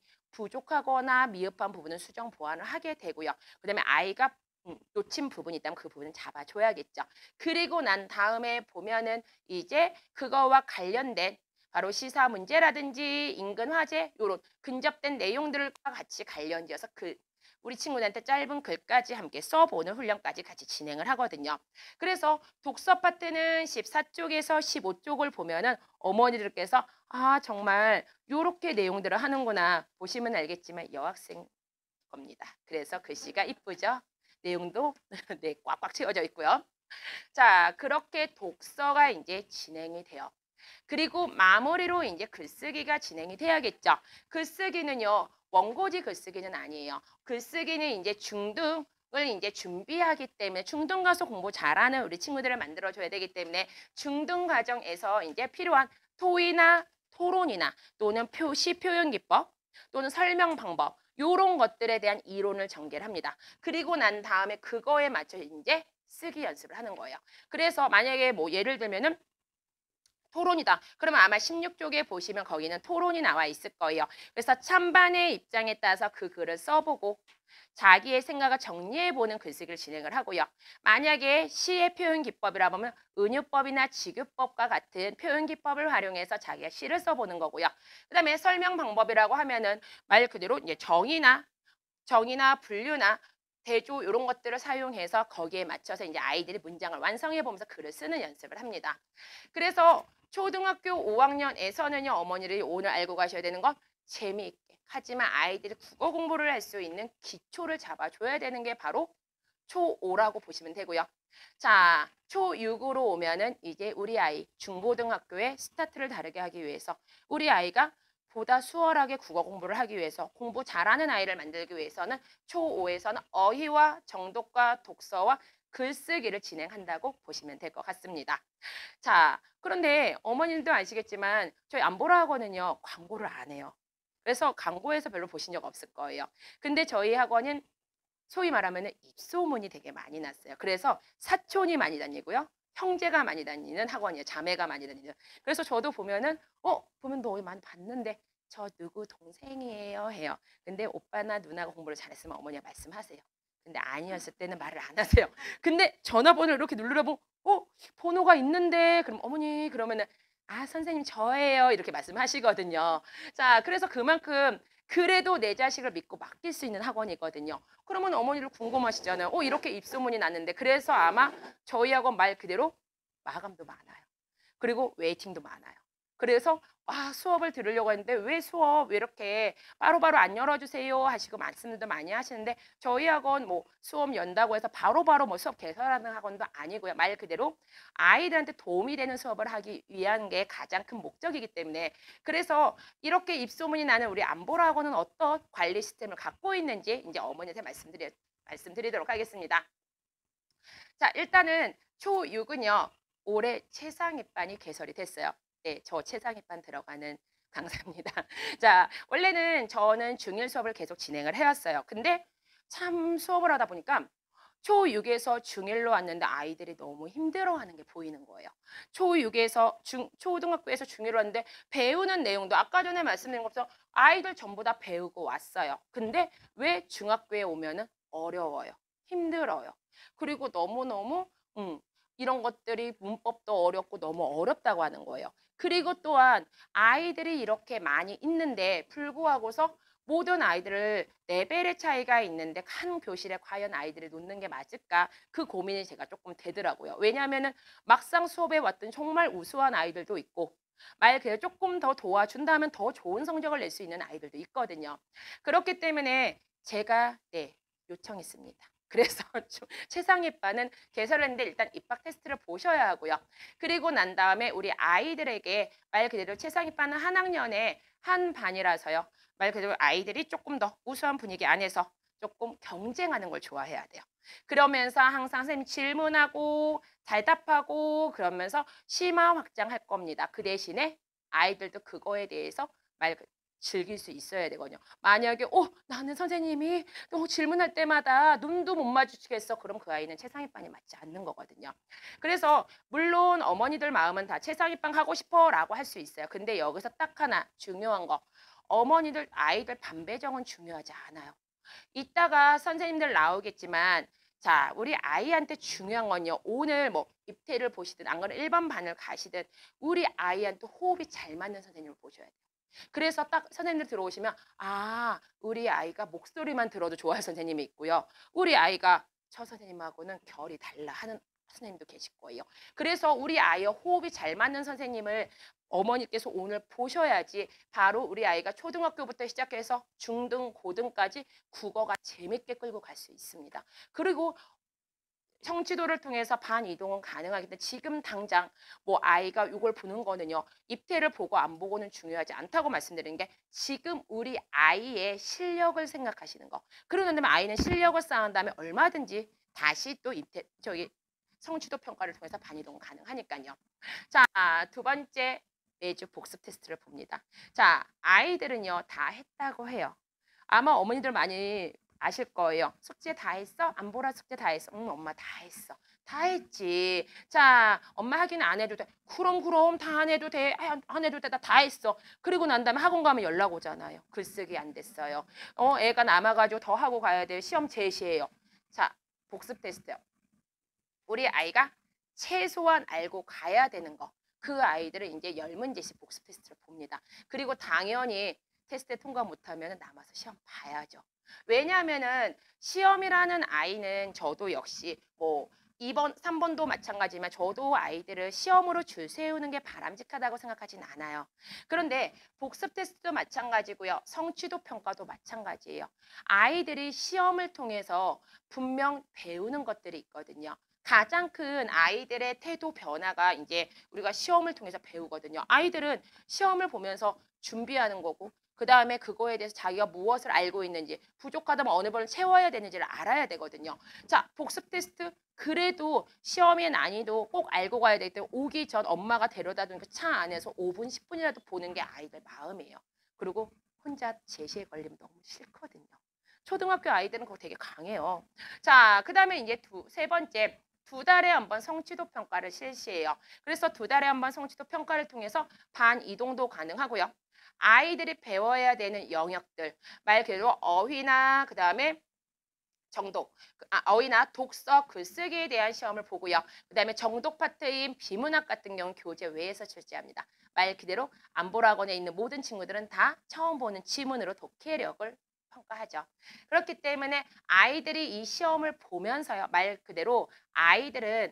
A: 부족하거나 미흡한 부분은 수정 보완을 하게 되고요. 그다음에 아이가 놓친 부분이 있다면 그 부분은 잡아줘야겠죠. 그리고 난 다음에 보면은 이제 그거와 관련된 바로 시사 문제라든지 인근 화제 요런 근접된 내용들과 같이 관련지어서 우리 친구들한테 짧은 글까지 함께 써보는 훈련까지 같이 진행을 하거든요. 그래서 독서 파트는 14쪽에서 15쪽을 보면은 어머니들께서 아 정말 요렇게 내용들을 하는구나 보시면 알겠지만 여학생 겁니다. 그래서 글씨가 이쁘죠? 내용도 네, 꽉꽉 채워져 있고요. 자, 그렇게 독서가 이제 진행이 돼요. 그리고 마무리로 이제 글쓰기가 진행이 돼야겠죠. 글쓰기는요, 원고지 글쓰기는 아니에요. 글쓰기는 이제 중등을 이제 준비하기 때문에 중등 가서 공부 잘하는 우리 친구들을 만들어줘야 되기 때문에 중등 과정에서 이제 필요한 토의나 토론이나 또는 표시 표현 기법 또는 설명 방법 요런 것들에 대한 이론을 전개를 합니다. 그리고 난 다음에 그거에 맞춰 이제 쓰기 연습을 하는 거예요. 그래서 만약에 뭐 예를 들면은 토론이다. 그러면 아마 16쪽에 보시면 거기는 토론이 나와 있을 거예요. 그래서 찬반의 입장에 따라서 그 글을 써보고 자기의 생각을 정리해보는 글쓰기를 진행을 하고요. 만약에 시의 표현 기법이라 보면 은유법이나 직유법과 같은 표현 기법을 활용해서 자기가 시를 써보는 거고요. 그 다음에 설명 방법이라고 하면은 말 그대로 이제 정의나 분류나 대조 이런 것들을 사용해서 거기에 맞춰서 이제 아이들이 문장을 완성해 보면서 글을 쓰는 연습을 합니다. 그래서 초등학교 5학년에서는요, 어머니들이 오늘 알고 가셔야 되는 건 재미있게 하지만 아이들이 국어 공부를 할 수 있는 기초를 잡아줘야 되는 게 바로 초5라고 보시면 되고요. 자, 초6으로 오면은 이제 우리 아이 중고등학교의 스타트를 다르게 하기 위해서 우리 아이가 보다 수월하게 국어 공부를 하기 위해서 공부 잘하는 아이를 만들기 위해서는 초5에서는 어휘와 정독과 독서와 글쓰기를 진행한다고 보시면 될 것 같습니다. 자, 그런데 어머님도 아시겠지만 저희 안보라 학원은요, 광고를 안 해요. 그래서 광고에서 별로 보신 적 없을 거예요. 근데 저희 학원은 소위 말하면 입소문이 되게 많이 났어요. 그래서 사촌이 많이 다니고요. 형제가 많이 다니는 학원이에요. 자매가 많이 다니는. 그래서 저도 보면은 보면 너 많이 봤는데 저 누구 동생이에요 해요. 근데 오빠나 누나가 공부를 잘했으면 어머니가 말씀하세요. 근데 아니었을 때는 말을 안 하세요. 근데 전화번호를 이렇게 누르려 보면 번호가 있는데 그럼 어머니 그러면은 아 선생님 저예요 이렇게 말씀하시거든요. 자 그래서 그만큼 그래도 내 자식을 믿고 맡길 수 있는 학원이거든요. 그러면 어머니들 궁금하시잖아요. 이렇게 입소문이 났는데 그래서 아마 저희 학원 말 그대로 마감도 많아요. 그리고 웨이팅도 많아요. 그래서 수업을 들으려고 했는데 왜 수업 왜 이렇게 바로바로 안 열어주세요 하시고 말씀도 많이 하시는데 저희 학원 뭐 수업 연다고 해서 바로바로 뭐 수업 개설하는 학원도 아니고요. 말 그대로 아이들한테 도움이 되는 수업을 하기 위한 게 가장 큰 목적이기 때문에 그래서 이렇게 입소문이 나는 우리 안보라 학원은 어떤 관리 시스템을 갖고 있는지 이제 어머니한테 말씀드리도록 하겠습니다. 자, 일단은 초6은요. 올해 최상위반이 개설이 됐어요. 네, 저 최상위반 들어가는 강사입니다. 자, 원래는 저는 중1 수업을 계속 진행을 해왔어요. 근데 참 수업을 하다 보니까 초6에서 중1로 왔는데 아이들이 너무 힘들어하는 게 보이는 거예요. 초6에서 초등학교에서 중1로 왔는데 배우는 내용도 아까 전에 말씀드린 것처럼 아이들 전부 다 배우고 왔어요. 근데 왜 중학교에 오면은 어려워요. 힘들어요. 그리고 너무너무 이런 것들이 문법도 어렵고 너무 어렵다고 하는 거예요. 그리고 또한 아이들이 이렇게 많이 있는데 불구하고서 모든 아이들을 레벨의 차이가 있는데 한 교실에 과연 아이들을 놓는 게 맞을까? 그 고민이 제가 조금 되더라고요. 왜냐하면은 막상 수업에 왔던 정말 우수한 아이들도 있고 말 그대로 조금 더 도와준다면 더 좋은 성적을 낼 수 있는 아이들도 있거든요. 그렇기 때문에 제가 요청했습니다. 그래서 최상위반은 개설을 했는데 일단 입학 테스트를 보셔야 하고요. 그리고 난 다음에 우리 아이들에게 말 그대로 최상위반은 한 학년에 한 반이라서요. 말 그대로 아이들이 조금 더 우수한 분위기 안에서 조금 경쟁하는 걸 좋아해야 돼요. 그러면서 항상 선생님 질문하고 대답하고 그러면서 심화 확장할 겁니다. 그 대신에 아이들도 그거에 대해서 즐길 수 있어야 되거든요. 만약에 나는 선생님이 질문할 때마다 눈도 못 마주치겠어. 그럼 그 아이는 최상위반이 맞지 않는 거거든요. 그래서 물론 어머니들 마음은 다 최상위반 하고 싶어라고 할 수 있어요. 근데 여기서 딱 하나 중요한 거. 어머니들 아이들 반배정은 중요하지 않아요. 이따가 선생님들 나오겠지만 자, 우리 아이한테 중요한 건요. 오늘 뭐 입태를 보시든 안 그러면 1번 반을 가시든 우리 아이한테 호흡이 잘 맞는 선생님을 보셔야 돼요. 그래서 딱 선생님들 들어오시면 우리 아이가 목소리만 들어도 좋아할 선생님이 있고요. 우리 아이가 저 선생님하고는 결이 달라 하는 선생님도 계실 거예요. 그래서 우리 아이와 호흡이 잘 맞는 선생님을 어머니께서 오늘 보셔야지 바로 우리 아이가 초등학교부터 시작해서 중등, 고등까지 국어가 재밌게 끌고 갈 수 있습니다. 그리고 성취도를 통해서 반 이동은 가능하기 때문에 지금 당장 뭐 아이가 이걸 보는 거는요. 입태를 보고 안 보고는 중요하지 않다고 말씀드리는 게 지금 우리 아이의 실력을 생각하시는 거. 그러고 난 다음에 아이는 실력을 쌓은 다음에 얼마든지 다시 또 성취도 평가를 통해서 반 이동 가능하니까요. 자, 두 번째 매주 복습 테스트를 봅니다. 자, 아이들은요. 다 했다고 해요. 아마 어머니들 많이 아실 거예요. 숙제 다 했어? 안 보라 숙제 다 했어? 응, 엄마 다 했어. 다 했지. 자, 엄마 확인 안 해도 돼. 그럼 다 안 해도 돼. 안 해도 돼. 나 다 했어. 그리고 난 다음에 학원 가면 연락 오잖아요. 글쓰기 안 됐어요. 애가 남아가지고 더 하고 가야 돼요. 시험 제시해요. 자, 복습 테스트요. 우리 아이가 최소한 알고 가야 되는 거. 그 아이들을 이제 10문제씩 복습 테스트를 봅니다. 그리고 당연히 테스트에 통과 못하면 남아서 시험 봐야죠. 왜냐하면은 시험이라는 아이는 저도 역시 뭐 2번, 3번도 마찬가지지만 저도 아이들을 시험으로 줄 세우는 게 바람직하다고 생각하진 않아요. 그런데 복습 테스트도 마찬가지고요. 성취도 평가도 마찬가지예요. 아이들이 시험을 통해서 분명 배우는 것들이 있거든요. 가장 큰 아이들의 태도 변화가 이제 우리가 시험을 통해서 배우거든요. 아이들은 시험을 보면서 준비하는 거고 그다음에 그거에 대해서 자기가 무엇을 알고 있는지 부족하다면 어느 번을 채워야 되는지를 알아야 되거든요. 자, 복습 테스트 그래도 시험의 난이도 꼭 알고 가야 되기 때문에 오기 전 엄마가 데려다 준 그 차 안에서 5분, 10분이라도 보는 게 아이들 마음이에요. 그리고 혼자 제시에 걸리면 너무 싫거든요. 초등학교 아이들은 그거 되게 강해요. 자, 그다음에 이제 세 번째 2달에 한 번 성취도 평가를 실시해요. 그래서 2달에 한 번 성취도 평가를 통해서 반 이동도 가능하고요. 아이들이 배워야 되는 영역들, 말 그대로 어휘나 그다음에 정독, 어휘나 독서, 글쓰기에 대한 시험을 보고요. 그다음에 정독 파트인 비문학 같은 경우 교재 외에서 출제합니다. 말 그대로 안보학원에 있는 모든 친구들은 다 처음 보는 지문으로 독해력을 평가하죠. 그렇기 때문에 아이들이 이 시험을 보면서요. 말 그대로 아이들은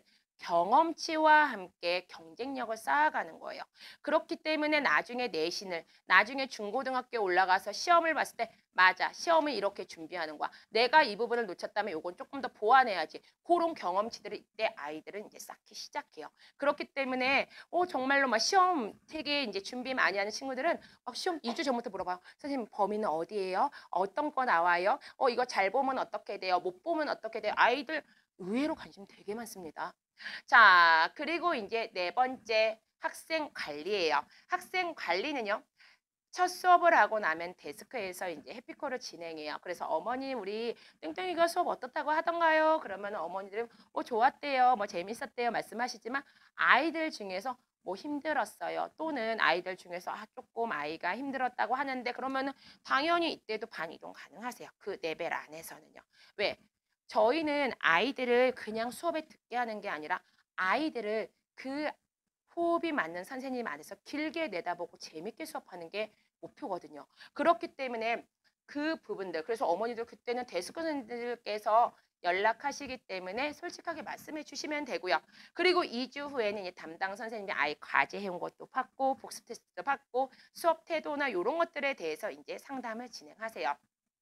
A: 경험치와 함께 경쟁력을 쌓아가는 거예요. 그렇기 때문에 나중에 내신을, 나중에 중고등학교 올라가서 시험을 봤을 때 맞아, 시험을 이렇게 준비하는 거야. 내가 이 부분을 놓쳤다면 이건 조금 더 보완해야지. 그런 경험치들을 이때 아이들은 이제 쌓기 시작해요. 그렇기 때문에 정말로 막 시험 되게 이제 준비 많이 하는 친구들은 시험 2주 전부터 물어봐요. 선생님 범위는 어디예요? 어떤 거 나와요? 이거 잘 보면 어떻게 돼요? 못 보면 어떻게 돼요? 아이들 의외로 관심 되게 많습니다. 자, 그리고 이제 네 번째 학생 관리예요. 학생 관리는요. 첫 수업을 하고 나면 데스크에서 이제 해피콜을 진행해요. 그래서 어머니 우리 땡땡이가 수업 어떻다고 하던가요? 그러면 어머니들은 좋았대요. 뭐 재밌었대요. 말씀하시지만 아이들 중에서 뭐 힘들었어요. 또는 아이들 중에서 조금 아이가 힘들었다고 하는데 그러면은 당연히 이때도 반 이동 가능하세요. 그 레벨 안에서는요. 왜? 저희는 아이들을 그냥 수업에 듣게 하는 게 아니라 아이들을 그 호흡이 맞는 선생님 안에서 길게 내다보고 재밌게 수업하는 게 목표거든요. 그렇기 때문에 그 부분들, 그래서 어머니들 그때는 데스크 선생님들께서 연락하시기 때문에 솔직하게 말씀해 주시면 되고요. 그리고 2주 후에는 이제 담당 선생님이 아이 과제 해온 것도 받고 복습 테스트도 받고 수업 태도나 이런 것들에 대해서 이제 상담을 진행하세요.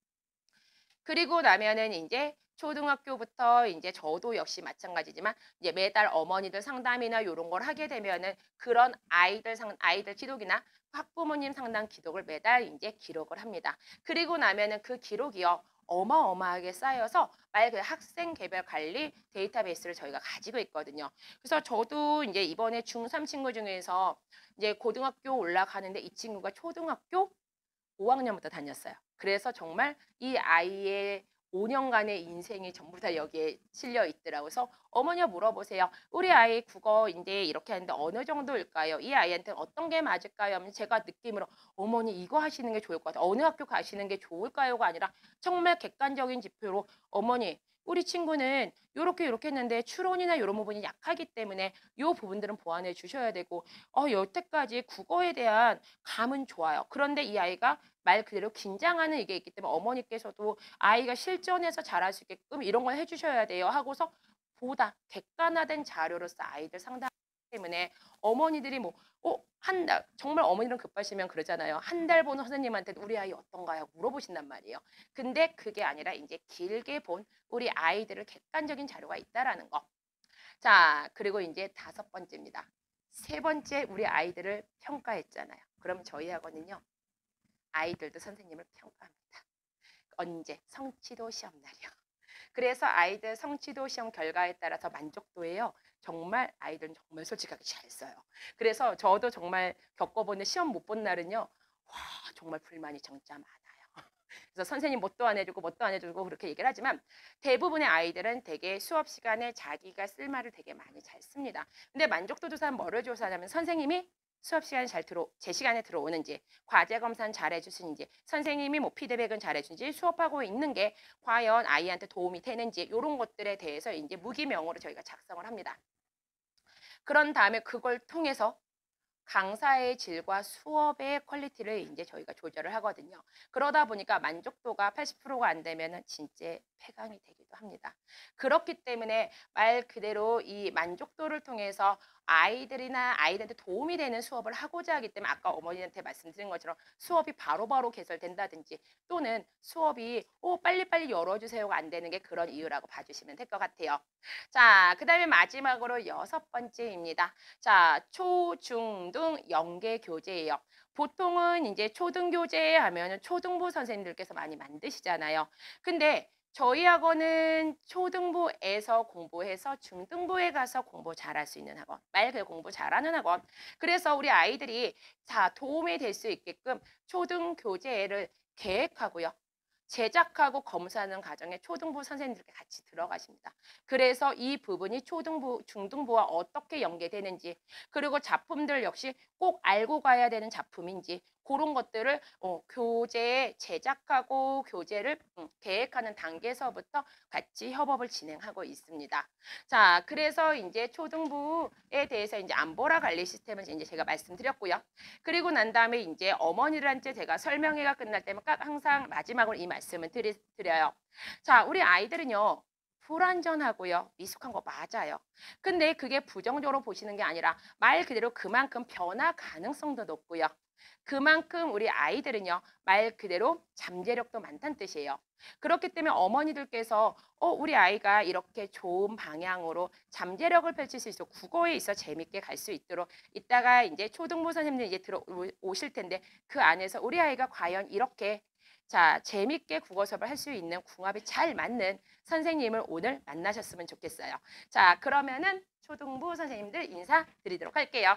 A: 그리고 나면은 이제 초등학교부터 이제 저도 역시 마찬가지지만 이제 매달 어머니들 상담이나 요런 걸 하게 되면은 그런 아이들 기록이나 학부모님 상담 기록을 매달 이제 기록을 합니다. 그리고 나면은 그 기록이요. 어마어마하게 쌓여서 말 그대로 학생 개별 관리 데이터베이스를 저희가 가지고 있거든요. 그래서 저도 이제 이번에 중3 친구 중에서 이제 고등학교 올라가는데 이 친구가 초등학교 5학년부터 다녔어요. 그래서 정말 이 아이의 5년간의 인생이 전부 다 여기에 실려 있더라고요. 그래서 어머니가 물어보세요. 우리 아이 국어 인제 이렇게 하는데 어느 정도일까요? 이 아이한테는 어떤 게 맞을까요? 하면 제가 느낌으로 어머니 이거 하시는 게 좋을 것 같아요. 어느 학교 가시는 게 좋을까요가 아니라 정말 객관적인 지표로 어머니 우리 친구는 요렇게 했는데 추론이나 요런 부분이 약하기 때문에 요 부분들은 보완해 주셔야 되고 여태까지 국어에 대한 감은 좋아요. 그런데 이 아이가 말 그대로 긴장하는 이게 있기 때문에 어머니께서도 아이가 실전에서 잘할 수 있게끔 이런 걸 해주셔야 돼요 하고서 보다 객관화된 자료로서 아이들 상담하기 때문에 어머니들이 뭐 한 달 정말 어머니는 급하시면 그러잖아요. 한 달 본 선생님한테 우리 아이 어떤가요? 물어보신단 말이에요. 근데 그게 아니라 이제 길게 본 우리 아이들을 객관적인 자료가 있다라는 거. 자, 그리고 이제 5번째입니다. 3번째 우리 아이들을 평가했잖아요. 그럼 저희 학원은요. 아이들도 선생님을 평가합니다. 언제? 성취도 시험 날이요. 그래서 아이들 성취도 시험 결과에 따라서 만족도예요. 정말 아이들은 정말 솔직하게 잘 써요. 그래서 저도 정말 겪어보는 시험 못 본 날은요. 와 정말 불만이 진짜 많아요. 그래서 선생님 뭣도 안 해주고 뭣도 안 해주고 그렇게 얘기를 하지만 대부분의 아이들은 되게 수업 시간에 자기가 쓸 말을 되게 많이 잘 씁니다. 근데 만족도 조사는 뭐를 조사하냐면 선생님이 수업 시간에 제 시간에 들어오는지, 과제 검사는 잘 해주시는지, 선생님이 뭐 피드백은 잘 해주는지, 수업하고 있는 게 과연 아이한테 도움이 되는지 이런 것들에 대해서 이제 무기명으로 저희가 작성을 합니다. 그런 다음에 그걸 통해서 강사의 질과 수업의 퀄리티를 이제 저희가 조절을 하거든요. 그러다 보니까 만족도가 80%가 안 되면은 진짜 폐강이 되기도 합니다. 그렇기 때문에 말 그대로 이 만족도를 통해서 아이들한테 도움이 되는 수업을 하고자 하기 때문에 아까 어머니한테 말씀드린 것처럼 수업이 바로바로 개설된다든지 또는 수업이 빨리빨리 열어주세요가 안 되는 게 그런 이유라고 봐주시면 될 것 같아요. 자, 그 다음에 마지막으로 6번째입니다. 자, 초, 중, 등 연계 교재예요. 보통은 이제 초등 교재 하면은 초등부 선생님들께서 많이 만드시잖아요. 근데 저희 학원은 초등부에서 공부해서 중등부에 가서 공부 잘할 수 있는 학원, 말 그대로 공부 잘하는 학원. 그래서 우리 아이들이 도움이 될 수 있게끔 초등 교재를 계획하고요. 제작하고 검사하는 과정에 초등부 선생님들께 같이 들어가십니다. 그래서 이 부분이 초등부, 중등부와 어떻게 연계되는지 그리고 작품들 역시 꼭 알고 가야 되는 작품인지 그런 것들을 교재에 제작하고 교재를 계획하는 단계에서부터 같이 협업을 진행하고 있습니다. 자, 그래서 이제 초등부에 대해서 이제 안보라 관리 시스템은 이제 제가 말씀드렸고요. 그리고 난 다음에 이제 어머니들한테 제가 설명회가 끝날 때면 항상 마지막으로 이 말씀을 드려요. 자, 우리 아이들은요. 불완전하고요. 미숙한 거 맞아요. 근데 그게 부정적으로 보시는 게 아니라 말 그대로 그만큼 변화 가능성도 높고요. 그만큼 우리 아이들은요. 말 그대로 잠재력도 많다는 뜻이에요. 그렇기 때문에 어머니들께서 우리 아이가 이렇게 좋은 방향으로 잠재력을 펼칠 수 있어 국어에 있어 재밌게 갈 수 있도록 이따가 이제 초등부 선생님들 이제 들어오실 텐데 그 안에서 우리 아이가 과연 이렇게 재밌게 국어 수업을 할 수 있는 궁합이 잘 맞는 선생님을 오늘 만나셨으면 좋겠어요. 자, 그러면은 초등부 선생님들 인사드리도록 할게요.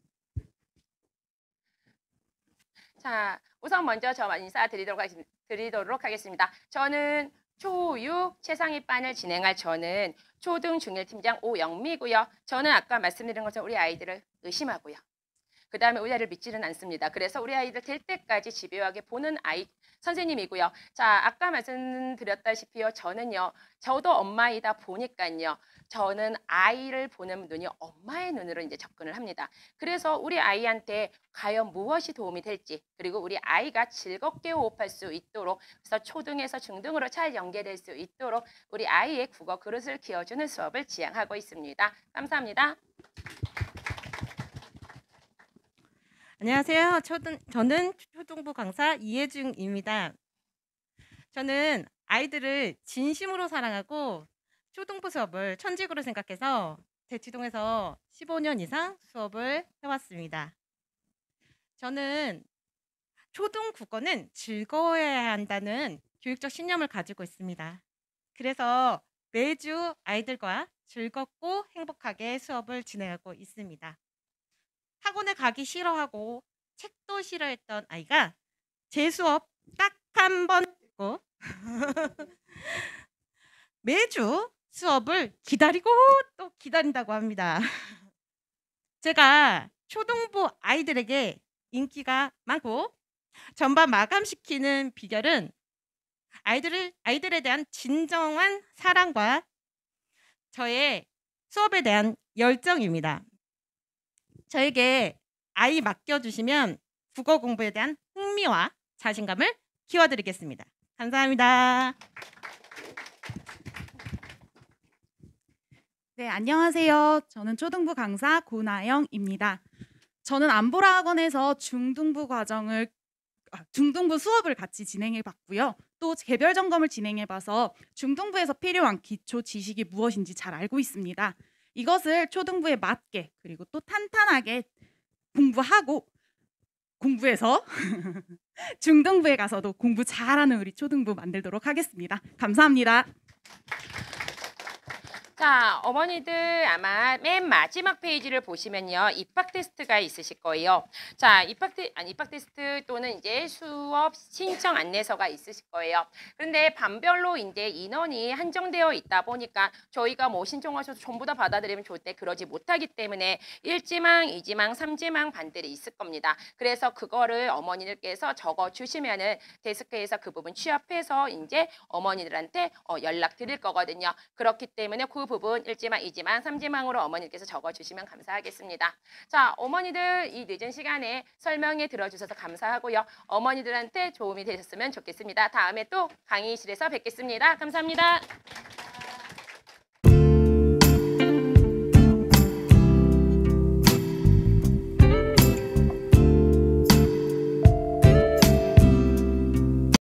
A: 자, 우선 먼저 저 인사드리도록 하겠습니다. 저는 초6 최상위반을 진행할 저는 초등 중1 팀장 오영미고요. 저는 아까 말씀드린 것처럼 우리 아이들을 의심하고요. 그다음에 우리 아이를 믿지는 않습니다. 그래서 우리 아이들 될 때까지 집요하게 보는 아이 선생님이고요. 자, 아까 말씀드렸다시피요. 저도 엄마이다 보니까요. 저는 아이를 보는 눈이 엄마의 눈으로 이제 접근을 합니다. 그래서 우리 아이한테 과연 무엇이 도움이 될지, 그리고 우리 아이가 즐겁게 호흡할 수 있도록, 그래서 초등에서 중등으로 잘 연계될 수 있도록 우리 아이의 국어 그릇을 키워주는 수업을 지향하고 있습니다. 감사합니다.
B: 안녕하세요. 저는 초등부 강사 이혜중입니다. 저는 아이들을 진심으로 사랑하고 초등부 수업을 천직으로 생각해서 대치동에서 15년 이상 수업을 해왔습니다. 저는 초등 국어는 즐거워해야 한다는 교육적 신념을 가지고 있습니다. 그래서 매주 아이들과 즐겁고 행복하게 수업을 진행하고 있습니다. 학원에 가기 싫어하고 책도 싫어했던 아이가 제 수업 딱 한 번 듣고 매주 수업을 기다리고 또 기다린다고 합니다. 제가 초등부 아이들에게 인기가 많고 전반 마감시키는 비결은 아이들에 대한 진정한 사랑과 저의 수업에 대한 열정입니다. 저에게 아이 맡겨주시면 국어 공부에 대한 흥미와 자신감을 키워드리겠습니다. 감사합니다.
C: 네, 안녕하세요. 저는 초등부 강사 고나영입니다. 저는 안보라 학원에서 중등부 수업을 같이 진행해 봤고요. 또 개별 점검을 공부해 봐서 중등부에서 필요한 기초 지식이 무엇인지 잘 알고 있습니다. 이것을 초등부에 맞게 그리고 또 탄탄하게 공부해서 중등부에 가서도 공부 잘하는 우리 초등부 만들도록 하겠습니다. 감사합니다.
A: 자, 어머니들 아마 맨 마지막 페이지를 보시면요. 입학 테스트가 있으실 거예요. 자, 입학 테스트 또는 이제 수업 신청 안내서가 있으실 거예요. 그런데 반별로 이제 인원이 한정되어 있다 보니까 저희가 뭐 신청하셔서 전부 다 받아들이면 좋을 때 그러지 못하기 때문에 1지망, 2지망, 3지망 반들이 있을 겁니다. 그래서 그거를 어머니들께서 적어 주시면은 데스크에서 그 부분 취합해서 이제 어머니들한테 연락 드릴 거거든요. 그렇기 때문에 그 부분 1지망, 2지망, 3지망으로 어머니께서 적어주시면 감사하겠습니다. 자, 어머니들 이 늦은 시간에 설명해 들어주셔서 감사하고요. 어머니들한테 도움이 되셨으면 좋겠습니다. 다음에 또 강의실에서 뵙겠습니다. 감사합니다.